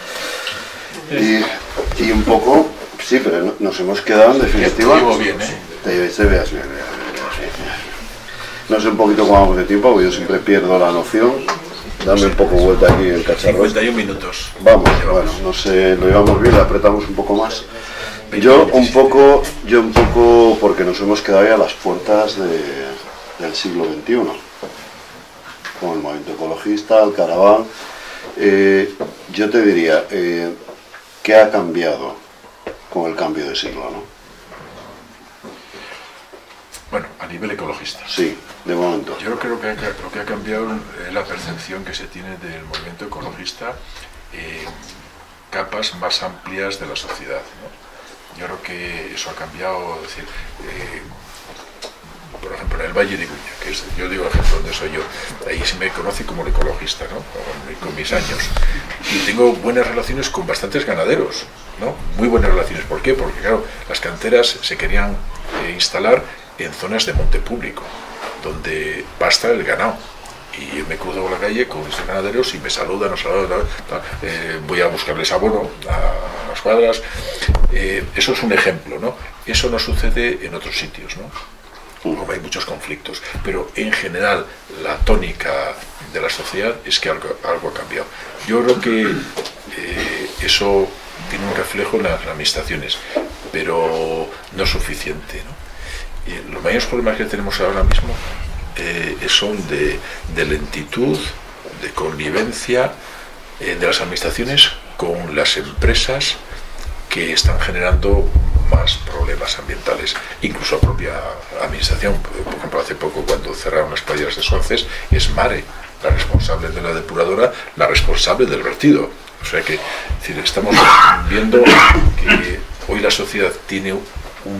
Y, y un poco, sí, pero no, nos hemos quedado en definitiva. Te llevo bien, ¿eh? Te, te veas bien, veas bien. No sé un poquito cómo vamos de tiempo, porque yo siempre pierdo la noción. Dame un poco vuelta aquí el cacharro. cincuenta y un minutos. Vamos, bueno, no sé, lo llevamos bien, le apretamos un poco más. Yo un poco, yo un poco, porque nos hemos quedado ya a las puertas de, del siglo veintiuno, con el movimiento ecologista, el Alcaraván. Eh, yo te diría, eh, ¿qué ha cambiado con el cambio de siglo, no? Bueno, a nivel ecologista. Sí, de momento. Yo creo que lo que ha cambiado es la percepción que se tiene del movimiento ecologista en capas más amplias de la sociedad, ¿no? Yo creo que eso ha cambiado, es decir, eh, por ejemplo, en el Valle de Iguña, que es, yo digo el ejemplo donde soy yo, ahí se me conoce como el ecologista, ¿no? Con, con mis años. Y tengo buenas relaciones con bastantes ganaderos, ¿no? Muy buenas relaciones. ¿Por qué? Porque, claro, las canteras se querían eh, instalar en zonas de monte público, donde pasta el ganado. Y me cruzo por la calle con estos ganaderos y me saludan, nos saludan, eh, voy a buscarles abono a las cuadras. Eh, eso es un ejemplo, ¿no? Eso no sucede en otros sitios, ¿no? Como hay muchos conflictos, pero en general la tónica de la sociedad es que algo, algo ha cambiado. Yo creo que eh, eso tiene un reflejo en las administraciones, pero no es suficiente, ¿no? Y los mayores problemas que tenemos ahora mismo eh, son de, de lentitud, de connivencia eh, de las administraciones con las empresas que están generando más problemas ambientales, incluso la propia administración. Por ejemplo, hace poco cuando cerraron las playas de Suances, es Mare la responsable de la depuradora, la responsable del vertido. O sea que, es decir, estamos viendo que hoy la sociedad tiene un,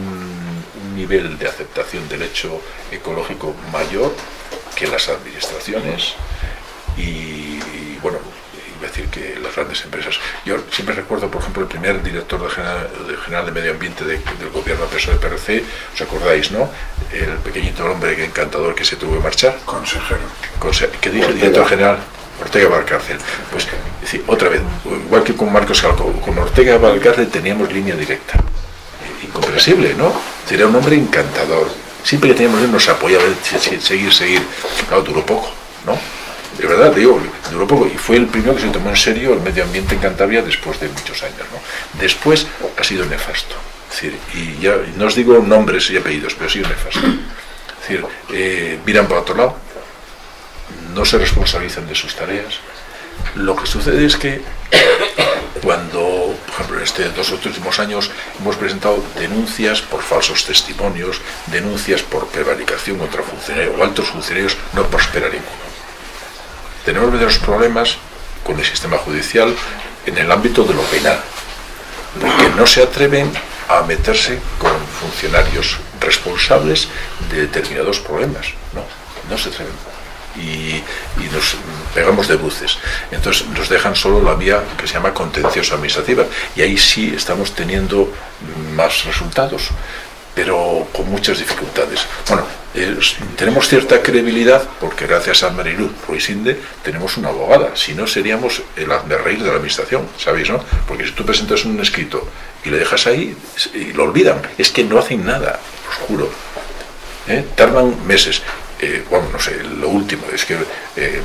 un nivel de aceptación del hecho ecológico mayor que las administraciones y, y bueno, iba a decir que las grandes empresas. Yo siempre recuerdo, por ejemplo, el primer director de general de, general de Medio Ambiente de, del gobierno P S O E P R C, ¿os acordáis, no? El pequeñito hombre encantador que se tuvo que marchar. Consejero. Conse ¿Qué dije? Director general Ortega Valcárcel. Pues, es decir, otra vez, igual que con Marcos Calco, con Ortega Valcárcel teníamos línea directa. Eh, incomprensible, ¿no? Era un hombre encantador. Siempre que teníamos él nos apoyaba, seguir, seguir. Claro, duró poco, ¿no? De verdad, digo, duró poco y fue el primero que se tomó en serio el medio ambiente en Cantabria después de muchos años, ¿no? Después ha sido nefasto, es decir, y ya no os digo nombres y apellidos, pero ha sido nefasto. Es decir, eh, miran para otro lado, no se responsabilizan de sus tareas. Lo que sucede es que cuando, por ejemplo, en estos dos últimos años hemos presentado denuncias por falsos testimonios, denuncias por prevaricación contra funcionarios o altos funcionarios, no prospera ninguno. Tenemos verdaderos problemas con el sistema judicial en el ámbito de lo penal, porque no se atreven a meterse con funcionarios responsables de determinados problemas, no, no se atreven. Y, y nos pegamos de bruces. Entonces nos dejan solo la vía que se llama contenciosa administrativa, y ahí sí estamos teniendo más resultados, pero con muchas dificultades. Bueno, eh, tenemos cierta credibilidad porque gracias a Mariluz Ruizinde tenemos una abogada, si no seríamos el hazmerreír de la administración, ¿sabéis, no? Porque si tú presentas un escrito y le dejas ahí y lo olvidan, es que no hacen nada, os juro. ¿Eh? Tardan meses. Eh, bueno, no sé, lo último es que eh,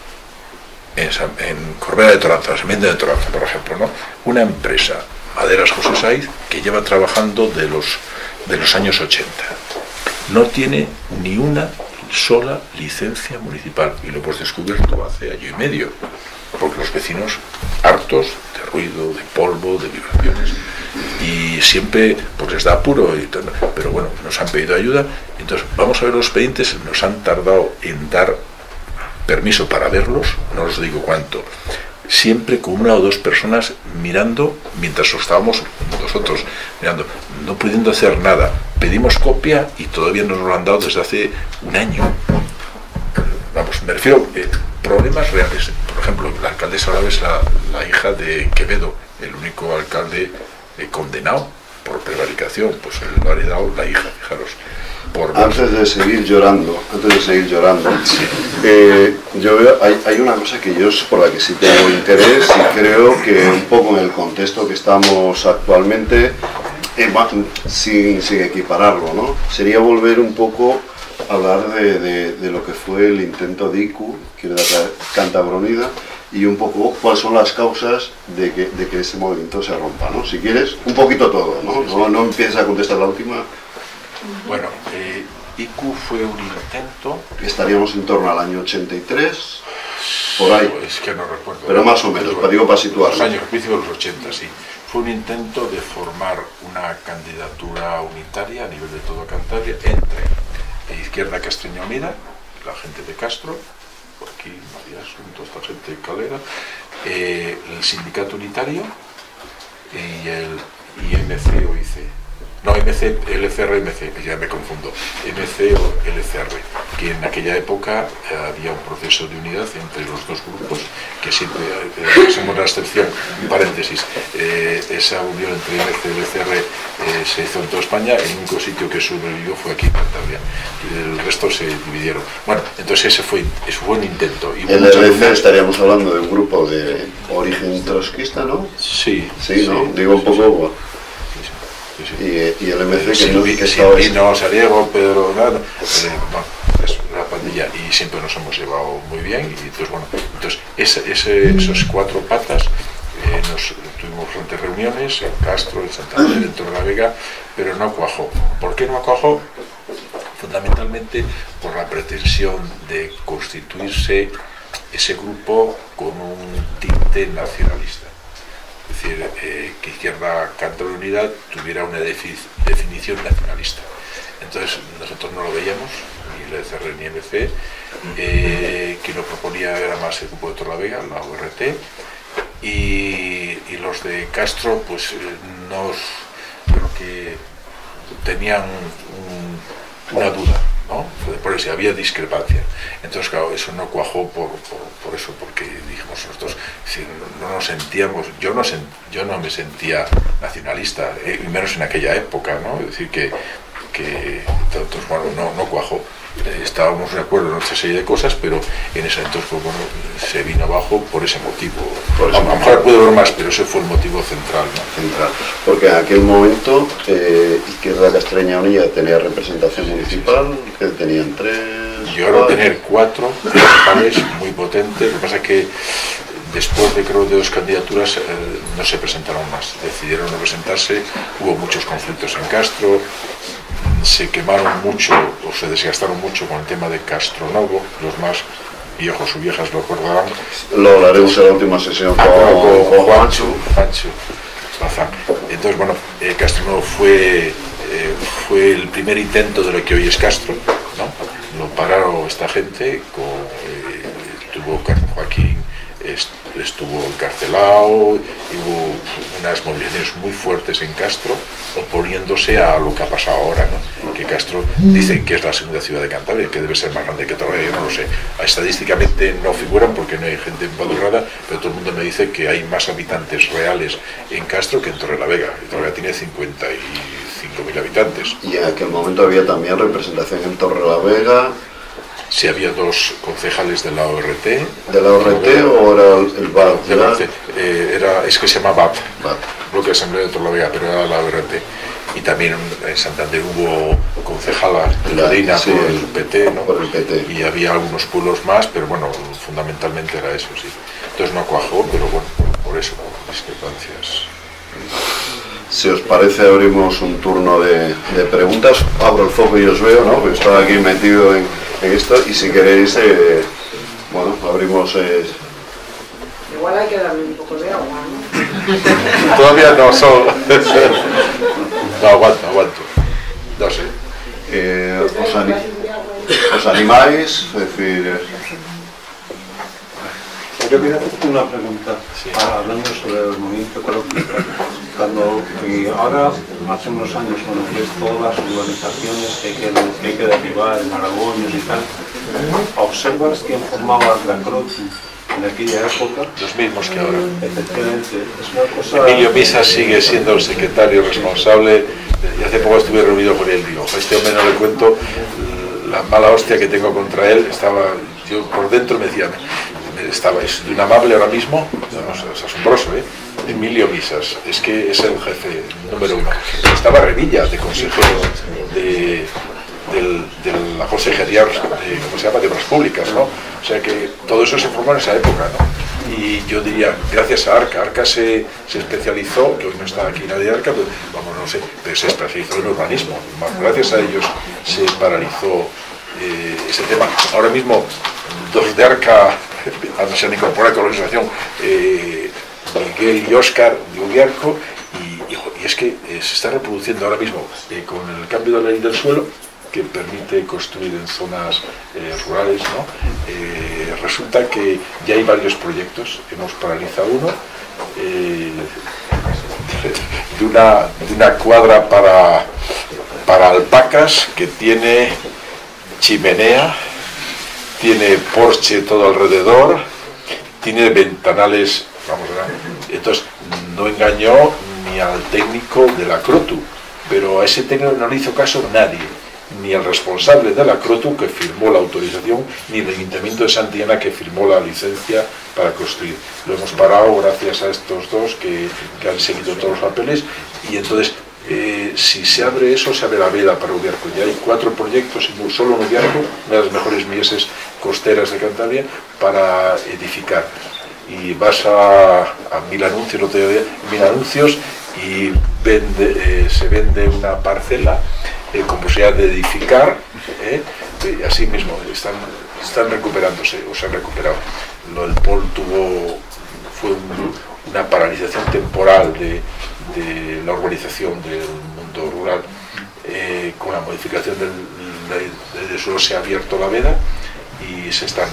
en, San, en Corbera de Toranza, Seméndez de Toranza, por ejemplo, ¿no? Una empresa, Maderas José Saiz, que lleva trabajando de los, de los años ochenta, no tiene ni una sola licencia municipal, y lo hemos descubierto hace año y medio, porque los vecinos hartos de ruido, de polvo, de vibraciones, y siempre pues les da apuro, y todo, pero bueno, nos han pedido ayuda. Entonces vamos a ver los expedientes, nos han tardado en dar permiso para verlos, no os digo cuánto, siempre con una o dos personas mirando, mientras estábamos nosotros mirando, no pudiendo hacer nada. Pedimos copia y todavía no nos lo han dado desde hace un año. Vamos, me refiero a eh, problemas reales. Por ejemplo, la alcaldesa ahora es la, la hija de Quevedo, el único alcalde eh, condenado por prevaricación, pues él lo ha heredado la hija, fijaros. Por antes de seguir llorando, antes de seguir llorando, sí. eh, yo veo, hay, hay una cosa que yo por la que sí tengo interés y creo que un poco en el contexto que estamos actualmente, eh, sin, sin equipararlo, ¿no? Sería volver un poco a hablar de, de, de lo que fue el intento de I C U, que era Cántabro Unida, y un poco cuáles son las causas de que, de que ese movimiento se rompa, ¿no? Si quieres, un poquito todo, ¿no? No, no empieces a contestar la última. Bueno, eh, I C U fue un intento... Estaríamos en torno al año ochenta y tres, por ahí. Es que no recuerdo. Pero más o menos, para, digo, para situarlo. Los años, principios de los ochenta, sí. Fue un intento de formar una candidatura unitaria a nivel de toda Cantabria entre Izquierda Castreña Unida, la gente de Castro, por aquí María Asunto, esta gente de Calera, eh, el Sindicato Unitario y el I M C o I C. No, M C, L C R, M C, ya me confundo, M C o L C R, que en aquella época eh, había un proceso de unidad entre los dos grupos, que siempre, eh, somos la excepción, un paréntesis, eh, esa unión entre M C y L C R eh, se hizo en toda España, el único sitio que sobrevivió fue aquí en Cantabria, el resto se dividieron. Bueno, entonces ese fue, ese fue un intento. Y el L C estaríamos hablando de un grupo de origen trotskista, ¿no? Sí. Sí, ¿no? Sí, Digo un sí, poco... Sí. Sí, sí. Y, y el M C que sí, no que Silvino, Sariego, Pedro, nada, eh, bueno, es la pandilla, y siempre nos hemos llevado muy bien, y entonces bueno, entonces ese, ese, esos cuatro patas eh, nos tuvimos bastantes reuniones en Castro, en Santander, en Torrelavega, pero no cuajó. ¿Por qué no cuajó? Fundamentalmente por la pretensión de constituirse ese grupo con un tinte nacionalista. Es decir, eh, que Izquierda Cántabria Unida tuviera una defi definición nacionalista. Entonces nosotros no lo veíamos, ni el L C R ni M C, eh, quien lo proponía era más el grupo de Torrelavega, la U R T, y, y los de Castro pues eh, nos, creo que tenían un, una duda, ¿no? Por eso había discrepancia. Entonces, claro, eso no cuajó por, por, por eso, porque dijimos nosotros, si no nos sentíamos, yo no, sent, yo no me sentía nacionalista, eh, y menos en aquella época, ¿no? Es decir, que, que entonces, bueno, no, no cuajó. Eh, estábamos de acuerdo en otra serie de cosas, pero en ese entonces, pues, bueno, se vino abajo por ese motivo. Por a lo mejor puede haber más, pero ese fue el motivo central, ¿no? Central. Porque en aquel momento eh, Izquierda Castreña Unida tenía representación municipal, que tenían tres... Llegaron a tener cuatro municipales muy potentes. Lo que pasa es que después de, creo, de dos candidaturas eh, no se presentaron más, decidieron no presentarse, hubo muchos conflictos en Castro, se quemaron mucho o se desgastaron mucho con el tema de Castronovo, los más y ojo, sus viejas lo recordarán. Lo hablaremos en la última sesión con, con, con Juancho. Juancho Bazán. Entonces, bueno, eh, Castro no fue, eh, fue el primer intento de lo que hoy es Castro, ¿no? Lo pararon esta gente, con, eh, tuvo Joaquín, est, estuvo encarcelado, hubo unas movilizaciones muy fuertes en Castro, oponiéndose a lo que ha pasado ahora, ¿no? Que Castro dicen que es la segunda ciudad de Cantabria, que debe ser más grande que Torrevieja, yo no lo sé. Estadísticamente no figuran porque no hay gente empadronada, pero todo el mundo me dice que hay más habitantes reales en Castro que en Torrelavega. Torrelavega tiene cincuenta y cinco mil habitantes. Y en aquel momento había también representación en Torrelavega. Sí, había dos concejales de la O R T. ¿De la O R T o era el B A T? De la, eh, era, es que se llama B A T, B A T. Bloque de Asamblea de Torrelavega, pero era la O R T. Y también en Santander hubo concejala Lorena sí, por el P T, ¿no? Por el P T. Y había algunos pueblos más, pero bueno, fundamentalmente era eso, sí. Entonces no cuajó, pero bueno, por eso, por discrepancias. Si os parece, abrimos un turno de, de preguntas. Abro el foco y os veo, ¿no? Porque estaba aquí metido en, en esto. Y si queréis, eh, bueno, abrimos... Eh... Igual hay que darle un poco de agua, ¿no? Todavía no, solo... no, aguanto, aguanto. No sé. Eh, os, anim... ¿Os animáis? Es decir... Eh... Yo quería hacerte una pregunta, sí. Hablando sobre el movimiento ecologista. Cuando, y ahora, hace unos años, cuando ves todas las urbanizaciones que hay que, que, hay que derribar en Aragón y tal, ¿observas quién formaba la Crotu en aquella época? Los mismos que ahora. Efectivamente, es una cosa... Emilio Misa sigue siendo el secretario responsable, y hace poco estuve reunido con él, digo, a este hombre no le cuento la mala hostia que tengo contra él. Estaba, yo por dentro me decía, estaba, es de un amable ahora mismo, no, es asombroso, ¿eh? Emilio Misas, es que es el jefe número uno. Estaba Revilla, de consejero de, de, de la consejería de, ¿cómo se llama?, de Obras Públicas, ¿no? O sea que todo eso se formó en esa época, ¿no? Y yo diría, gracias a Arca, Arca se, se especializó, que hoy no está aquí nadie de Arca, pero, vamos, no sé, pero se especializó en urbanismo. Gracias a ellos se paralizó eh, ese tema. Ahora mismo, dos de Arca se han incorporado con la organización, eh, Miguel y Óscar de Ubiarco, y, y, y es que eh, se está reproduciendo ahora mismo eh, con el cambio de la ley del suelo, que permite construir en zonas eh, rurales, ¿no? Eh, resulta que ya hay varios proyectos, hemos paralizado uno, eh, de, una, de una cuadra para, para alpacas que tiene chimenea, tiene porche todo alrededor, tiene ventanales, vamos a ver, entonces no engañó ni al técnico de la Crotu, pero a ese técnico no le hizo caso nadie, ni el responsable de la Crotu que firmó la autorización, ni el Ayuntamiento de Santillana que firmó la licencia para construir. Lo hemos parado gracias a estos dos que, que han seguido todos los papeles, y entonces Eh, si se abre eso, se abre la veda para Ubiarco. Ya hay cuatro proyectos, solo en Ubiarco, una de las mejores mieses costeras de Cantabria, para edificar. Y vas a, a Mil Anuncios, no te digo, Mil Anuncios, y vende, eh, se vende una parcela eh, con posibilidad de edificar, eh, y así mismo están, están recuperándose, o se han recuperado. Lo del Pol tuvo, fue un, una paralización temporal de de la urbanización del mundo rural, eh, con la modificación del, del, del suelo se ha abierto la veda y se están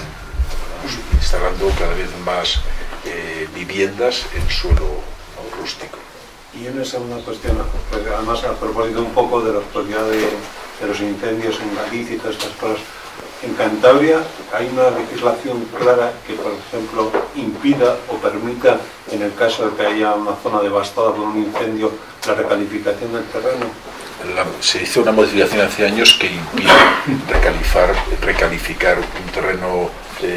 instalando cada vez más eh, viviendas en suelo, ¿no?, rústico. Y una segunda cuestión, pues además a propósito un poco de la actualidad de, de los incendios en Galicia y todas estas cosas, en Cantabria hay una legislación clara que, por ejemplo, impida o permita, en el caso de que haya una zona devastada por un incendio, la recalificación del terreno. La, se hizo una modificación hace años que impide recalificar, recalificar un terreno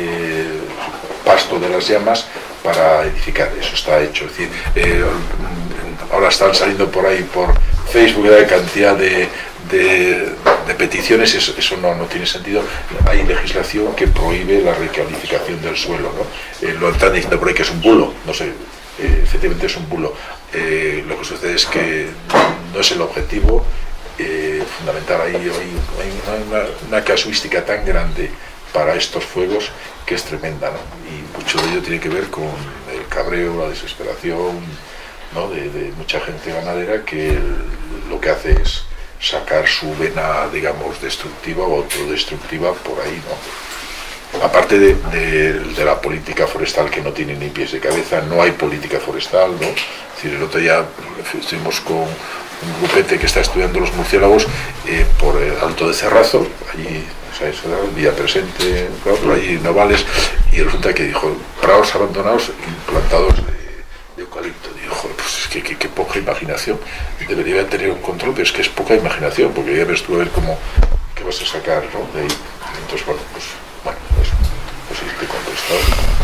eh, pasto de las llamas para edificar. Eso está hecho. Es decir, eh, ahora están saliendo por ahí por Facebook la cantidad de De, de peticiones, eso, eso no, no tiene sentido. Hay legislación que prohíbe la recalificación del suelo, ¿no? Eh, lo están diciendo por ahí que es un bulo, no sé, eh, efectivamente es un bulo. Eh, lo que sucede es que no es el objetivo eh, fundamental. Hay, hay, hay una, una casuística tan grande para estos fuegos que es tremenda, ¿no? Y mucho de ello tiene que ver con el cabreo, la desesperación, ¿no? de, de mucha gente ganadera que el, lo que hace es sacar su vena, digamos, destructiva o autodestructiva por ahí, ¿no? Aparte de, de, de la política forestal que no tiene ni pies de cabeza, no hay política forestal, ¿no? Es decir, el otro día estuvimos con un grupete que está estudiando los murciélagos eh, por el Alto de Cerrazo, allí, ¿sabes? Vía Presente, claro, por allí Novales, y resulta que dijo, prados abandonados implantados de, de eucalipto. Dijo, joder, pues es que, que, que poca imaginación, debería tener un control, pero es que es poca imaginación, porque ya ves tú a ver cómo, qué vas a sacar, ¿no? De ahí. Entonces, bueno, pues, bueno, eso, pues sí, te contesto.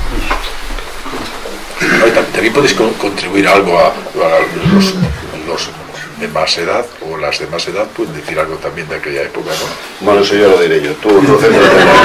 También, también podéis con, contribuir algo a, a los, los de más edad, o las de más edad pueden decir algo también de aquella época, ¿no? Bueno, eso ya lo diré yo, tú no te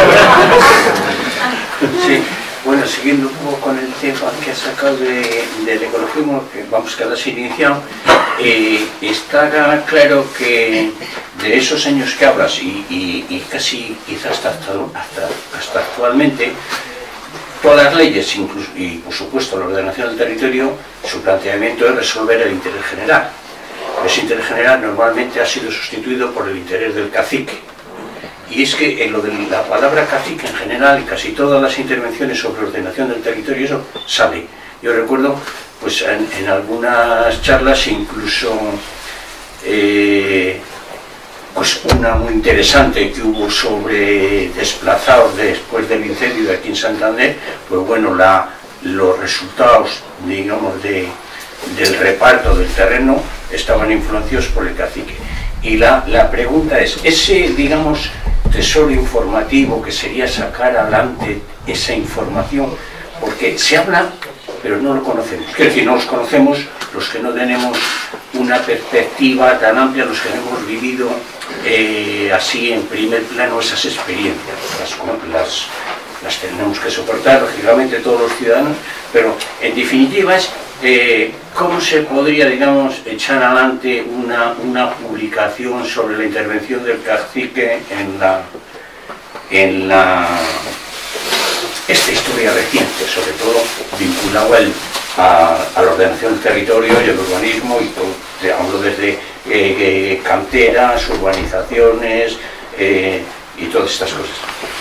Sí, bueno, siguiendo un poco con el tema que has sacado de, del ecologismo, que vamos que has iniciado, eh, está claro que de esos años que hablas y, y, y casi quizás hasta, hasta, hasta actualmente, todas las leyes, incluso, y por supuesto la ordenación del territorio, su planteamiento es resolver el interés general. Ese interés general normalmente ha sido sustituido por el interés del cacique. Y es que en lo de la palabra cacique en general, y casi todas las intervenciones sobre ordenación del territorio, eso sale. Yo recuerdo, pues en, en algunas charlas, incluso eh, pues una muy interesante que hubo sobre desplazados después del incendio de aquí en Santander, pues bueno, la, los resultados, digamos, de, del reparto del terreno estaban influenciados por el cacique. Y la, la pregunta es, ese, digamos, tesoro informativo que sería sacar adelante esa información, porque se habla, pero no lo conocemos. Quiero decir, no los conocemos los que no tenemos una perspectiva tan amplia, los que no hemos vivido eh, así en primer plano esas experiencias. Las, las, las tenemos que soportar, lógicamente, todos los ciudadanos, pero en definitiva es eh, cómo se podría, digamos, echar adelante una, una publicación sobre la intervención del cacique en la, en la esta historia reciente, sobre todo vinculado al, a, a la ordenación del territorio y el urbanismo, y todo, hablo desde eh, eh, canteras, urbanizaciones eh, y todas estas cosas.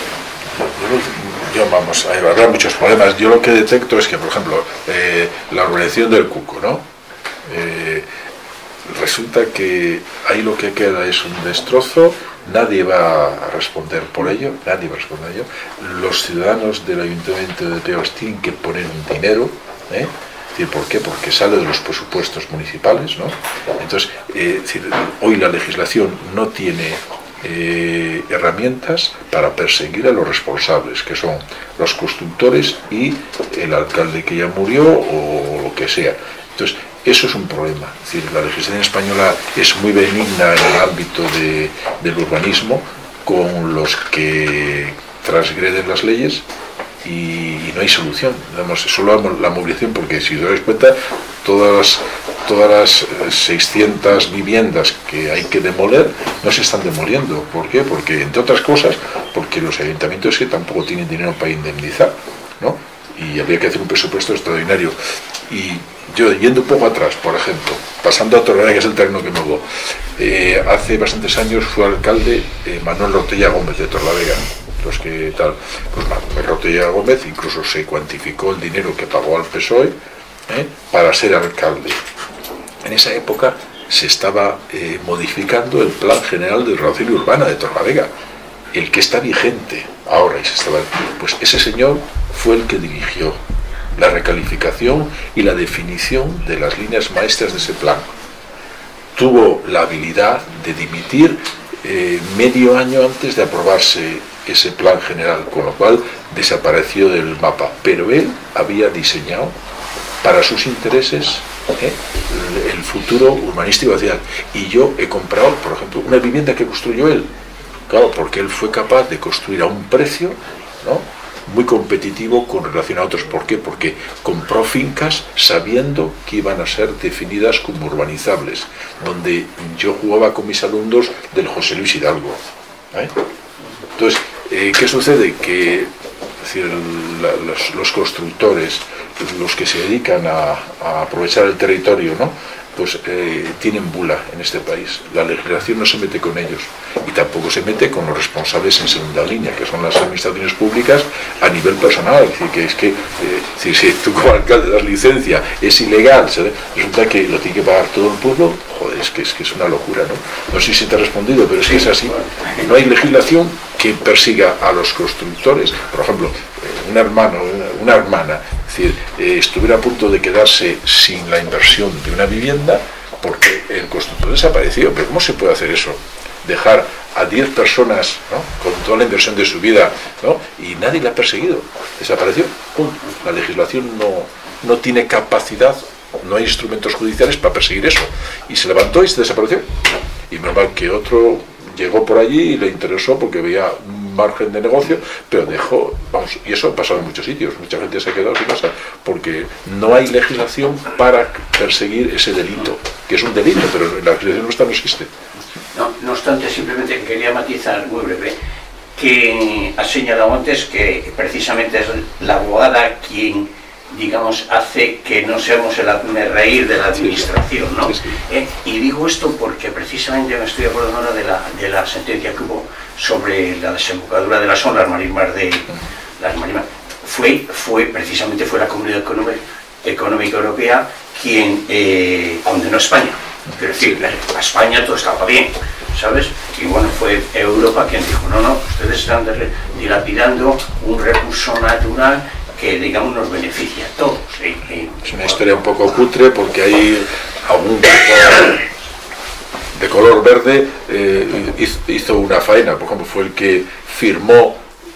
Yo, vamos, habrá muchos problemas. Yo lo que detecto es que, por ejemplo, eh, la urbanización del Cuco, ¿no? Eh, resulta que ahí lo que queda es un destrozo, nadie va a responder por ello, nadie va a responder por ello. Los ciudadanos del Ayuntamiento de Peos tienen que poner un dinero, ¿eh? ¿Por qué? Porque sale de los presupuestos municipales, ¿no? Entonces, eh, decir, hoy la legislación no tiene Eh, herramientas para perseguir a los responsables, que son los constructores y el alcalde que ya murió o lo que sea. Entonces, eso es un problema. Es decir, la legislación española es muy benigna en el ámbito de, del urbanismo con los que transgreden las leyes y, y no hay solución. Digamos, solo la movilización, porque si os dais cuenta, todas las, todas las seiscientas viviendas que hay que demoler no se están demoliendo. ¿Por qué? Porque, entre otras cosas, porque los ayuntamientos que tampoco tienen dinero para indemnizar, ¿no? Y habría que hacer un presupuesto extraordinario. Y yo, yendo un poco atrás, por ejemplo, pasando a Torrelavega, que es el terreno que me hubo, eh, hace bastantes años fue alcalde eh, Manuel Rotella Gómez de Torrelavega. Los que tal, pues Manuel Rotella Gómez incluso se cuantificó el dinero que pagó al P S O E ¿eh? para ser alcalde. En esa época se estaba eh, modificando el Plan General de Ordenación Urbana de Torrelavega, el que está vigente ahora, y se estaba, pues ese señor fue el que dirigió la recalificación y la definición de las líneas maestras de ese plan. Tuvo la habilidad de dimitir eh, medio año antes de aprobarse ese plan general, con lo cual desapareció del mapa, pero él había diseñado para sus intereses ¿eh? el, el futuro urbanístico de la ciudad. Y yo he comprado, por ejemplo, una vivienda que construyó él, claro, porque él fue capaz de construir a un precio, ¿no?, muy competitivo con relación a otros. ¿Por qué? Porque compró fincas sabiendo que iban a ser definidas como urbanizables, donde yo jugaba con mis alumnos del José Luis Hidalgo, ¿eh? Entonces, Eh, ¿Qué sucede? Que es decir, la, los, los constructores, los que se dedican a, a aprovechar el territorio, ¿no? Pues eh, tienen bula en este país. La legislación no se mete con ellos y tampoco se mete con los responsables en segunda línea, que son las administraciones públicas a nivel personal. Es decir, que es que eh, si, si tú como alcalde das licencia, es ilegal, ¿sabes? Resulta que lo tiene que pagar todo el pueblo. Joder, es que es, que es una locura, ¿no? No sé si te he respondido, pero es que es así. No hay legislación que persiga a los constructores. Por ejemplo, un hermano, una hermana, es decir, eh, estuviera a punto de quedarse sin la inversión de una vivienda porque el constructor desapareció. Pero ¿cómo se puede hacer eso? Dejar a diez personas, ¿no?, con toda la inversión de su vida, ¿no?, y nadie la ha perseguido. Desapareció. Punto. La legislación no, no tiene capacidad, no hay instrumentos judiciales para perseguir eso. Y se levantó y se desapareció. Y normal que otro llegó por allí y le interesó porque veía un margen de negocio, pero dejó, vamos, y eso ha pasado en muchos sitios, mucha gente se ha quedado sin casa porque no hay legislación para perseguir ese delito, que es un delito, pero la legislación nuestra no existe. No, no obstante, simplemente quería matizar muy breve que has señalado antes que precisamente es la abogada quien, digamos, hace que no seamos el hazmerreír de la administración, ¿no? Sí, sí. Eh, y digo esto porque precisamente me estoy acordando ahora de la, de la sentencia que hubo sobre la desembocadura de la Son, las marismas de las marismas. Fue, fue, precisamente fue la Comunidad Económica, Económica Europea quien eh, condenó a España. Quiero decir, a España todo estaba bien, ¿sabes? Y bueno, fue Europa quien dijo, no, no, ustedes están dilapidando un recurso natural que, digamos, nos beneficia a todos. ¿eh? Es una historia un poco cutre porque hay algún tipo de color verde eh, hizo una faena, por ejemplo, fue el que firmó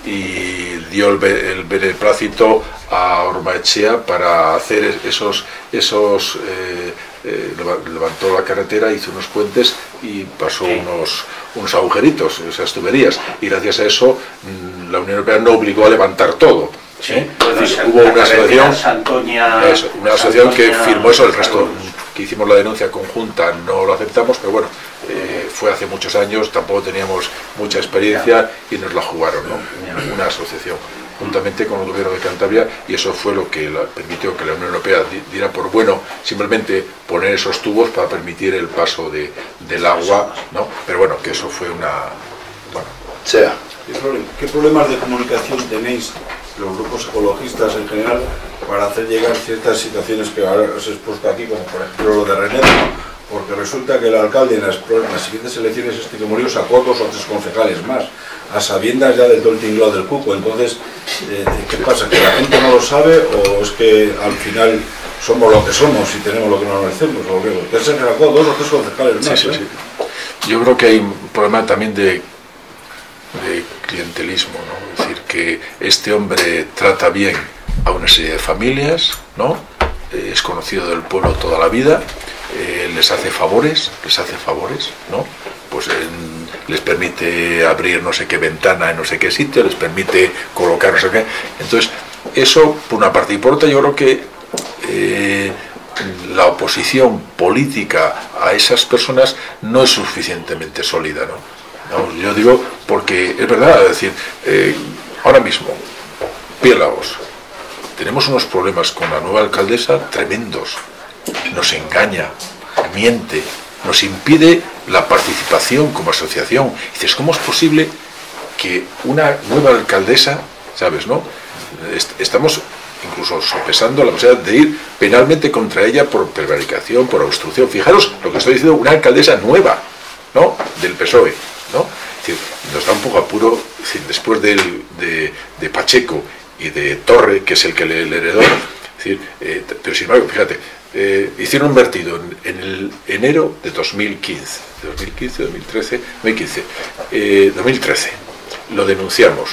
y dio el, el beneplácito a Ormaechea para hacer esos, esos eh, eh, levantó la carretera, hizo unos puentes y pasó sí. unos, unos agujeritos, esas tuberías, y gracias a eso la Unión Europea no obligó a levantar todo. Sí, ¿eh? pues decir, hubo una asociación, Santoña, eso, una asociación Santoña, que firmó eso, el resto que hicimos la denuncia conjunta no lo aceptamos, pero bueno, eh, fue hace muchos años, tampoco teníamos mucha experiencia y nos la jugaron, ¿no? Una asociación, juntamente con el gobierno de Cantabria, y eso fue lo que la, permitió que la Unión Europea diera por bueno simplemente poner esos tubos para permitir el paso de, del agua, ¿no? Pero bueno, que eso fue una... bueno, sea. ¿Qué problemas de comunicación tenéis los grupos ecologistas en general para hacer llegar ciertas situaciones que ahora os he expuesto aquí, como por ejemplo lo de René? Porque resulta que el alcalde en las, en las siguientes elecciones este que murió sacó dos o tres concejales más, a sabiendas ya del todo el tinglado del cuco. Entonces, eh, ¿qué pasa? ¿Que la gente no lo sabe o es que al final somos lo que somos y tenemos lo que nos merecemos? O que se sacó dos o tres concejales más. Sí, sí, ¿eh? sí. Yo creo que hay un problema también de, de clientelismo, ¿no? Es decir, que este hombre trata bien a una serie de familias, ¿no? Eh, es conocido del pueblo toda la vida, eh, les hace favores, les hace favores, ¿no? Pues eh, les permite abrir no sé qué ventana en no sé qué sitio, les permite colocar no sé qué. Entonces, eso por una parte, y por otra yo creo que eh, la oposición política a esas personas no es suficientemente sólida, ¿no? No, yo digo porque es verdad, es decir, eh, ahora mismo, Piélagos, tenemos unos problemas con la nueva alcaldesa tremendos, nos engaña, miente, nos impide la participación como asociación. Y dices, ¿cómo es posible que una nueva alcaldesa, sabes, no? Est- estamos incluso sopesando la posibilidad de ir penalmente contra ella por prevaricación, por obstrucción. Fijaros lo que estoy diciendo, una alcaldesa nueva, ¿no? Del P S O E, ¿no? Es decir, nos da un poco apuro, es decir, después del, de, de Pacheco y de Torre, que es el que le, le heredó, es decir, eh, pero sin embargo, fíjate, eh, hicieron un vertido en, en el enero de dos mil quince, dos mil quince, dos mil trece, dos mil quince, eh, dos mil trece, lo denunciamos,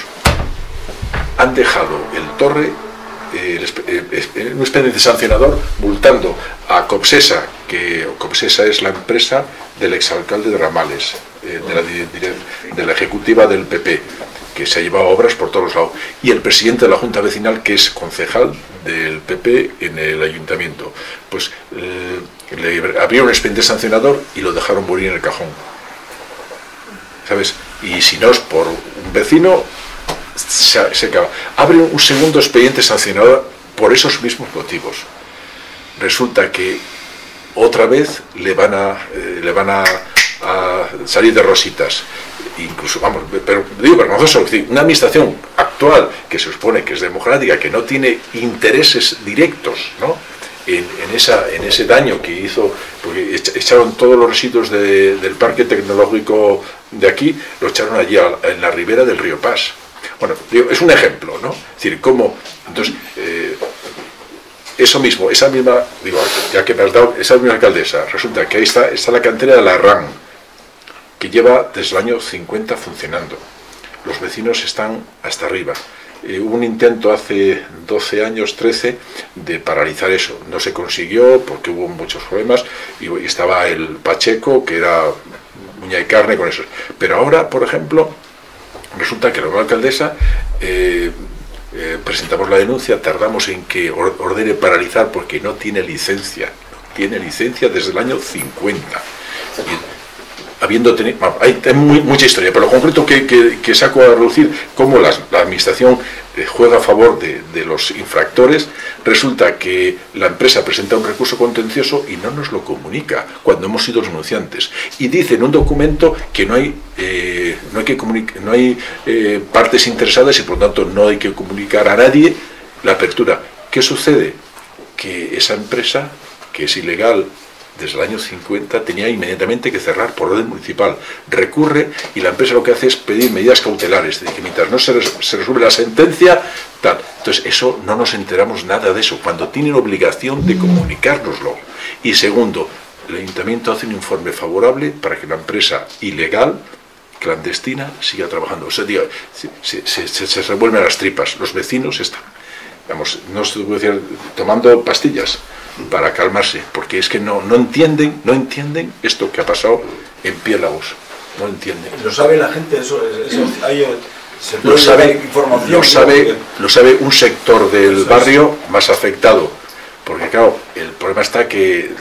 han dejado el Torre, eh, eh, un expediente sancionador, multando a Copsesa, que Copsesa es la empresa del exalcalde de Ramales, eh, de, la, de, de la ejecutiva del P P, que se ha llevado obras por todos lados, y el presidente de la Junta Vecinal, que es concejal del P P en el ayuntamiento, pues eh, le abrieron un expediente sancionador y lo dejaron morir en el cajón, ¿sabes? Y si no es por un vecino, se, se acaba. Abre un segundo expediente sancionador por esos mismos motivos. Resulta que otra vez le van a, eh, le van a, a salir de rositas. Incluso, vamos, pero digo vergonzoso, una administración actual que se supone que es democrática, que no tiene intereses directos, ¿no?, en, en, esa, en ese daño que hizo, porque echaron todos los residuos de, del parque tecnológico de aquí, lo echaron allí a, en la ribera del río Pas. Bueno, digo, es un ejemplo, ¿no? Es decir, cómo, entonces, eh, eso mismo, esa misma, digo, ya que me has dado, esa misma alcaldesa, resulta que ahí está, está la cantera de la R A N, que lleva desde el año cincuenta funcionando. Los vecinos están hasta arriba. Eh, hubo un intento hace doce años, trece, de paralizar eso. No se consiguió porque hubo muchos problemas y, y estaba el Pacheco, que era uña y carne con eso. Pero ahora, por ejemplo, resulta que la nueva alcaldesa, eh, eh, presentamos la denuncia, tardamos en que ordene paralizar porque no tiene licencia. No tiene licencia desde el año cincuenta. Y, habiendo tenido, bueno, hay, hay muy, mucha historia, pero lo concreto que, que, que saco a reducir, cómo la, la administración eh, juega a favor de, de los infractores. Resulta que la empresa presenta un recurso contencioso y no nos lo comunica cuando hemos sido los denunciantes, y dice en un documento que no hay, eh, no hay, que no hay eh, partes interesadas y por lo tanto no hay que comunicar a nadie la apertura. ¿Qué sucede? Que esa empresa, que es ilegal desde el año cincuenta, tenía inmediatamente que cerrar por orden municipal. Recurre y la empresa lo que hace es pedir medidas cautelares, de que mientras no se, res, se resuelve la sentencia, tal. Entonces, eso no nos enteramos nada de eso, cuando tienen obligación de comunicárnoslo. Y segundo, el ayuntamiento hace un informe favorable para que la empresa ilegal, clandestina, siga trabajando. O sea, digo, se, se, se, se revuelven las tripas. Los vecinos están, digamos, no se puede decir, tomando pastillas para calmarse, porque es que no, no entienden, no entienden esto que ha pasado en Piélagos, no entienden. ¿Lo sabe la gente? Eso, eso, hay, ¿se puede lo sabe, información? Lo sabe, lo sabe un sector del barrio más afectado, porque claro, el problema está que,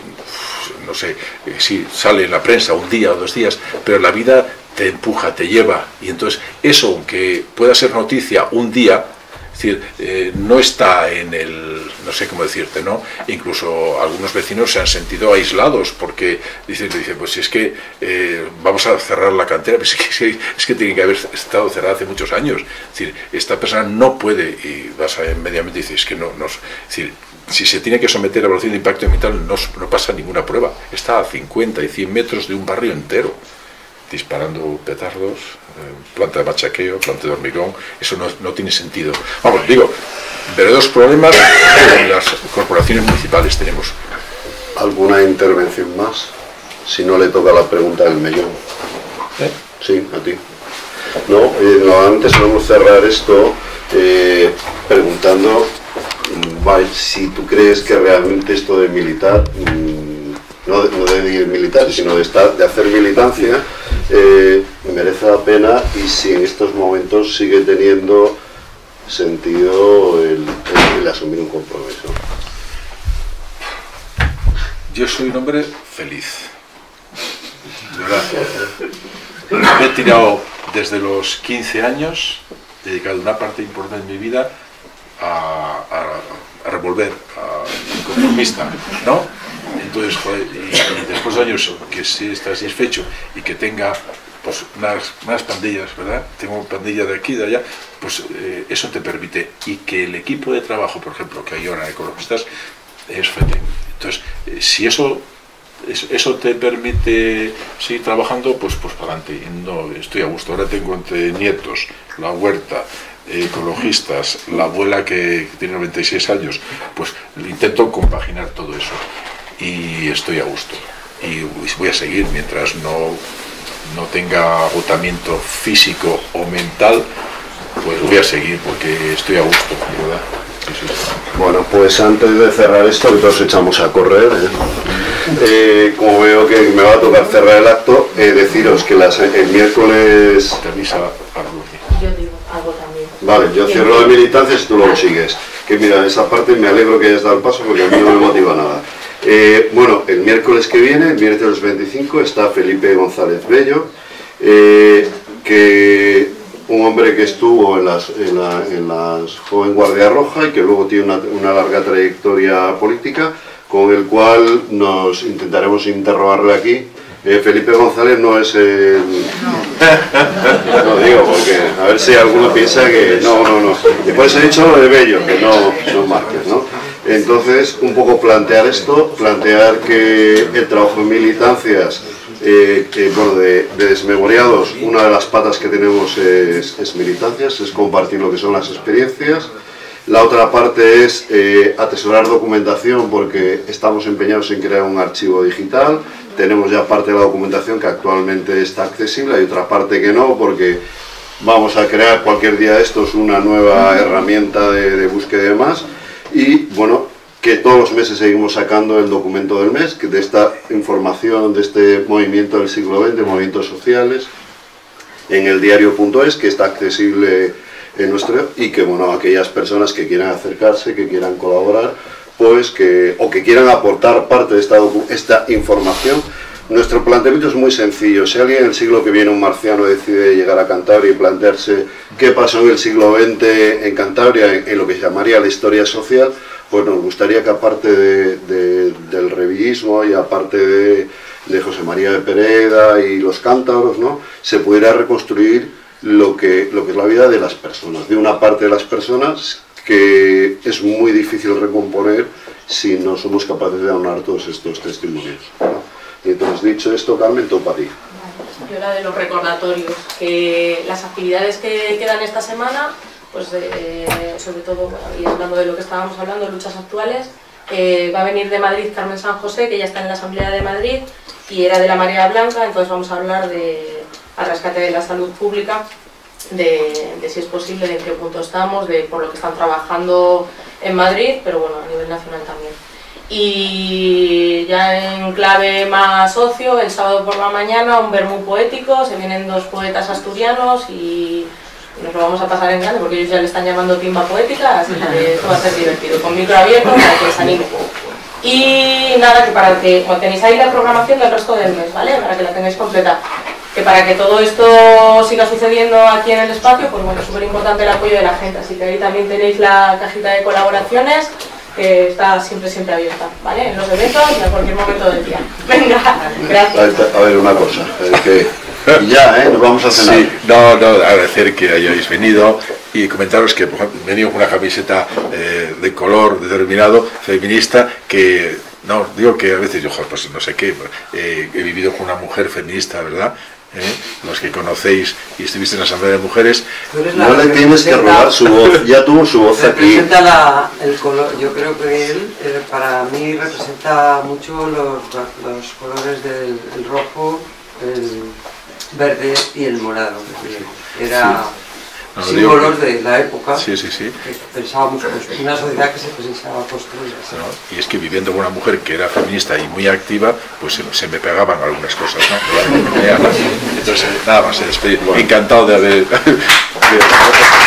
no sé, si sale en la prensa un día o dos días, pero la vida te empuja, te lleva, y entonces eso, aunque pueda ser noticia un día, es decir, eh, no está en el, no sé cómo decirte, ¿no? Incluso algunos vecinos se han sentido aislados porque dicen, dicen pues si es que eh, vamos a cerrar la cantera, pues es que, es que tiene que haber estado cerrada hace muchos años. Es decir, esta persona no puede, y vas a inmediatamente dices, es que no, no, es decir, si se tiene que someter a evaluación de impacto ambiental no, no pasa ninguna prueba. Está a cincuenta y cien metros de un barrio entero, disparando petardos, eh, planta de machaqueo, planta de hormigón. Eso no, no tiene sentido. Vamos, digo, verdaderos problemas en las corporaciones municipales tenemos. ¿Alguna intervención más? Si no, le toca la pregunta del mellón. ¿Eh? Sí, a ti. No, eh, normalmente solemos cerrar esto eh, preguntando vale, si tú crees que realmente esto de militar, mmm, no, de, no de ir militar, sino de, estar, de hacer militancia, eh, merece la pena, y si en estos momentos sigue teniendo sentido el, el, el asumir un compromiso. Yo soy un hombre feliz, de verdad. Me he tirado desde los quince años, he dedicado una parte importante de mi vida a, a, a revolver, a conformista, ¿no? Entonces, joder, y, y después de años que sí está satisfecho y que tenga pues unas, unas pandillas, ¿verdad? Tengo pandilla de aquí, de allá, pues eh, eso te permite, y que el equipo de trabajo, por ejemplo, que hay ahora ecologistas, es fete. Entonces, eh, si eso, eso eso te permite seguir trabajando, pues pues para adelante. No, estoy a gusto. Ahora tengo entre nietos, la huerta, ecologistas, la abuela que, que tiene noventa y seis años, pues intento compaginar todo eso y estoy a gusto. Y voy a seguir mientras no, no tenga agotamiento físico o mental, pues voy a seguir porque estoy a gusto, ¿verdad? Sí, sí, sí. Bueno, pues antes de cerrar esto, que todos echamos a correr, ¿eh? Eh, como veo que me va a tocar cerrar el acto, eh, deciros que las, el miércoles... Termisa a Rudy. Yo digo algo también. Vale, yo cierro de militancia y tú luego sigues. Que mira, esa parte me alegro que hayas dado el paso porque a mí no me motiva nada. Eh, bueno, el miércoles que viene, el miércoles veinticinco, está Felipe González Bello, eh, que un hombre que estuvo en las, en la, en las Joven Guardia Roja y que luego tiene una, una larga trayectoria política, con el cual nos intentaremos interrogarle aquí. Eh, Felipe González no es el... No. No digo porque a ver si alguno piensa que... No, no, no. Después he dicho lo de Bello, que no, no Márquez, ¿no? Entonces, un poco plantear esto, plantear que el trabajo en militancias, eh, que, bueno, de, de desmemoriados, una de las patas que tenemos es, es militancias, es compartir lo que son las experiencias. La otra parte es eh, atesorar documentación, porque estamos empeñados en crear un archivo digital. Tenemos ya parte de la documentación que actualmente está accesible, hay otra parte que no, porque vamos a crear cualquier día de estos una nueva herramienta de, de búsqueda y demás. Y bueno, que todos los meses seguimos sacando el documento del mes, que de esta información, de este movimiento del siglo veinte, movimientos sociales, en el diario punto es, que está accesible en nuestro, y que bueno, aquellas personas que quieran acercarse, que quieran colaborar, pues que, o que quieran aportar parte de esta, esta información. Nuestro planteamiento es muy sencillo. Si alguien en el siglo que viene, un marciano, decide llegar a Cantabria y plantearse qué pasó en el siglo veinte en Cantabria, en, en lo que se llamaría la historia social, pues nos gustaría que aparte de, de, del revillismo y aparte de, de José María de Pereda y los cántabros, ¿no?, se pudiera reconstruir lo que, lo que es la vida de las personas, de una parte de las personas que es muy difícil recomponer si no somos capaces de aunar todos estos testimonios, ¿no? Y entonces, dicho esto, Carmen, todo para ti. Yo la de los recordatorios, que las actividades que quedan esta semana, pues eh, sobre todo, bueno, y hablando de lo que estábamos hablando, luchas actuales, eh, va a venir de Madrid Carmen San José, que ya está en la Asamblea de Madrid y era de la Marea Blanca, entonces vamos a hablar de al rescate de la salud pública, de, de si es posible, de en qué punto estamos, de por lo que están trabajando en Madrid, pero bueno, a nivel nacional también. Y ya en clave más ocio, el sábado por la mañana un vermú poético, se vienen dos poetas asturianos y nos lo vamos a pasar en grande porque ellos ya le están llamando timba poética, así que esto va a ser divertido, con micro abierto para que se anime. Y nada, que para que, como tenéis ahí la programación del resto del mes, ¿vale? Para que la tengáis completa. Que para que todo esto siga sucediendo aquí en el espacio, pues bueno, es súper importante el apoyo de la gente, así que ahí también tenéis la cajita de colaboraciones, que está siempre, siempre abierta, ¿vale? En los eventos y a cualquier momento del día. Venga, gracias. A ver, una cosa, es que ya, ¿eh? Nos vamos a cenar. Sí, no, no, agradecer que hayáis venido y comentaros que, por ejemplo, he venido con una camiseta eh, de color determinado, feminista, que, no, digo que a veces yo, pues no sé qué, eh, he vivido con una mujer feminista, ¿verdad? ¿Eh? Los que conocéis y estuviste en la Asamblea de Mujeres, no le tienes que robar su voz, ya tuvo su voz aquí. Representa la, el color, yo creo que él, eh, para mí representa mucho los, los colores del el rojo, el verde y el morado. Era sí. no, símbolos que, de la época. Sí, sí, sí. Que pensábamos, pues, una sociedad que se pensaba construir. ¿Sí? ¿No? Y es que viviendo con una mujer que era feminista y muy activa, pues se, se me pegaban algunas cosas, ¿no? Entonces, nada más, se despedir. Encantado de haber...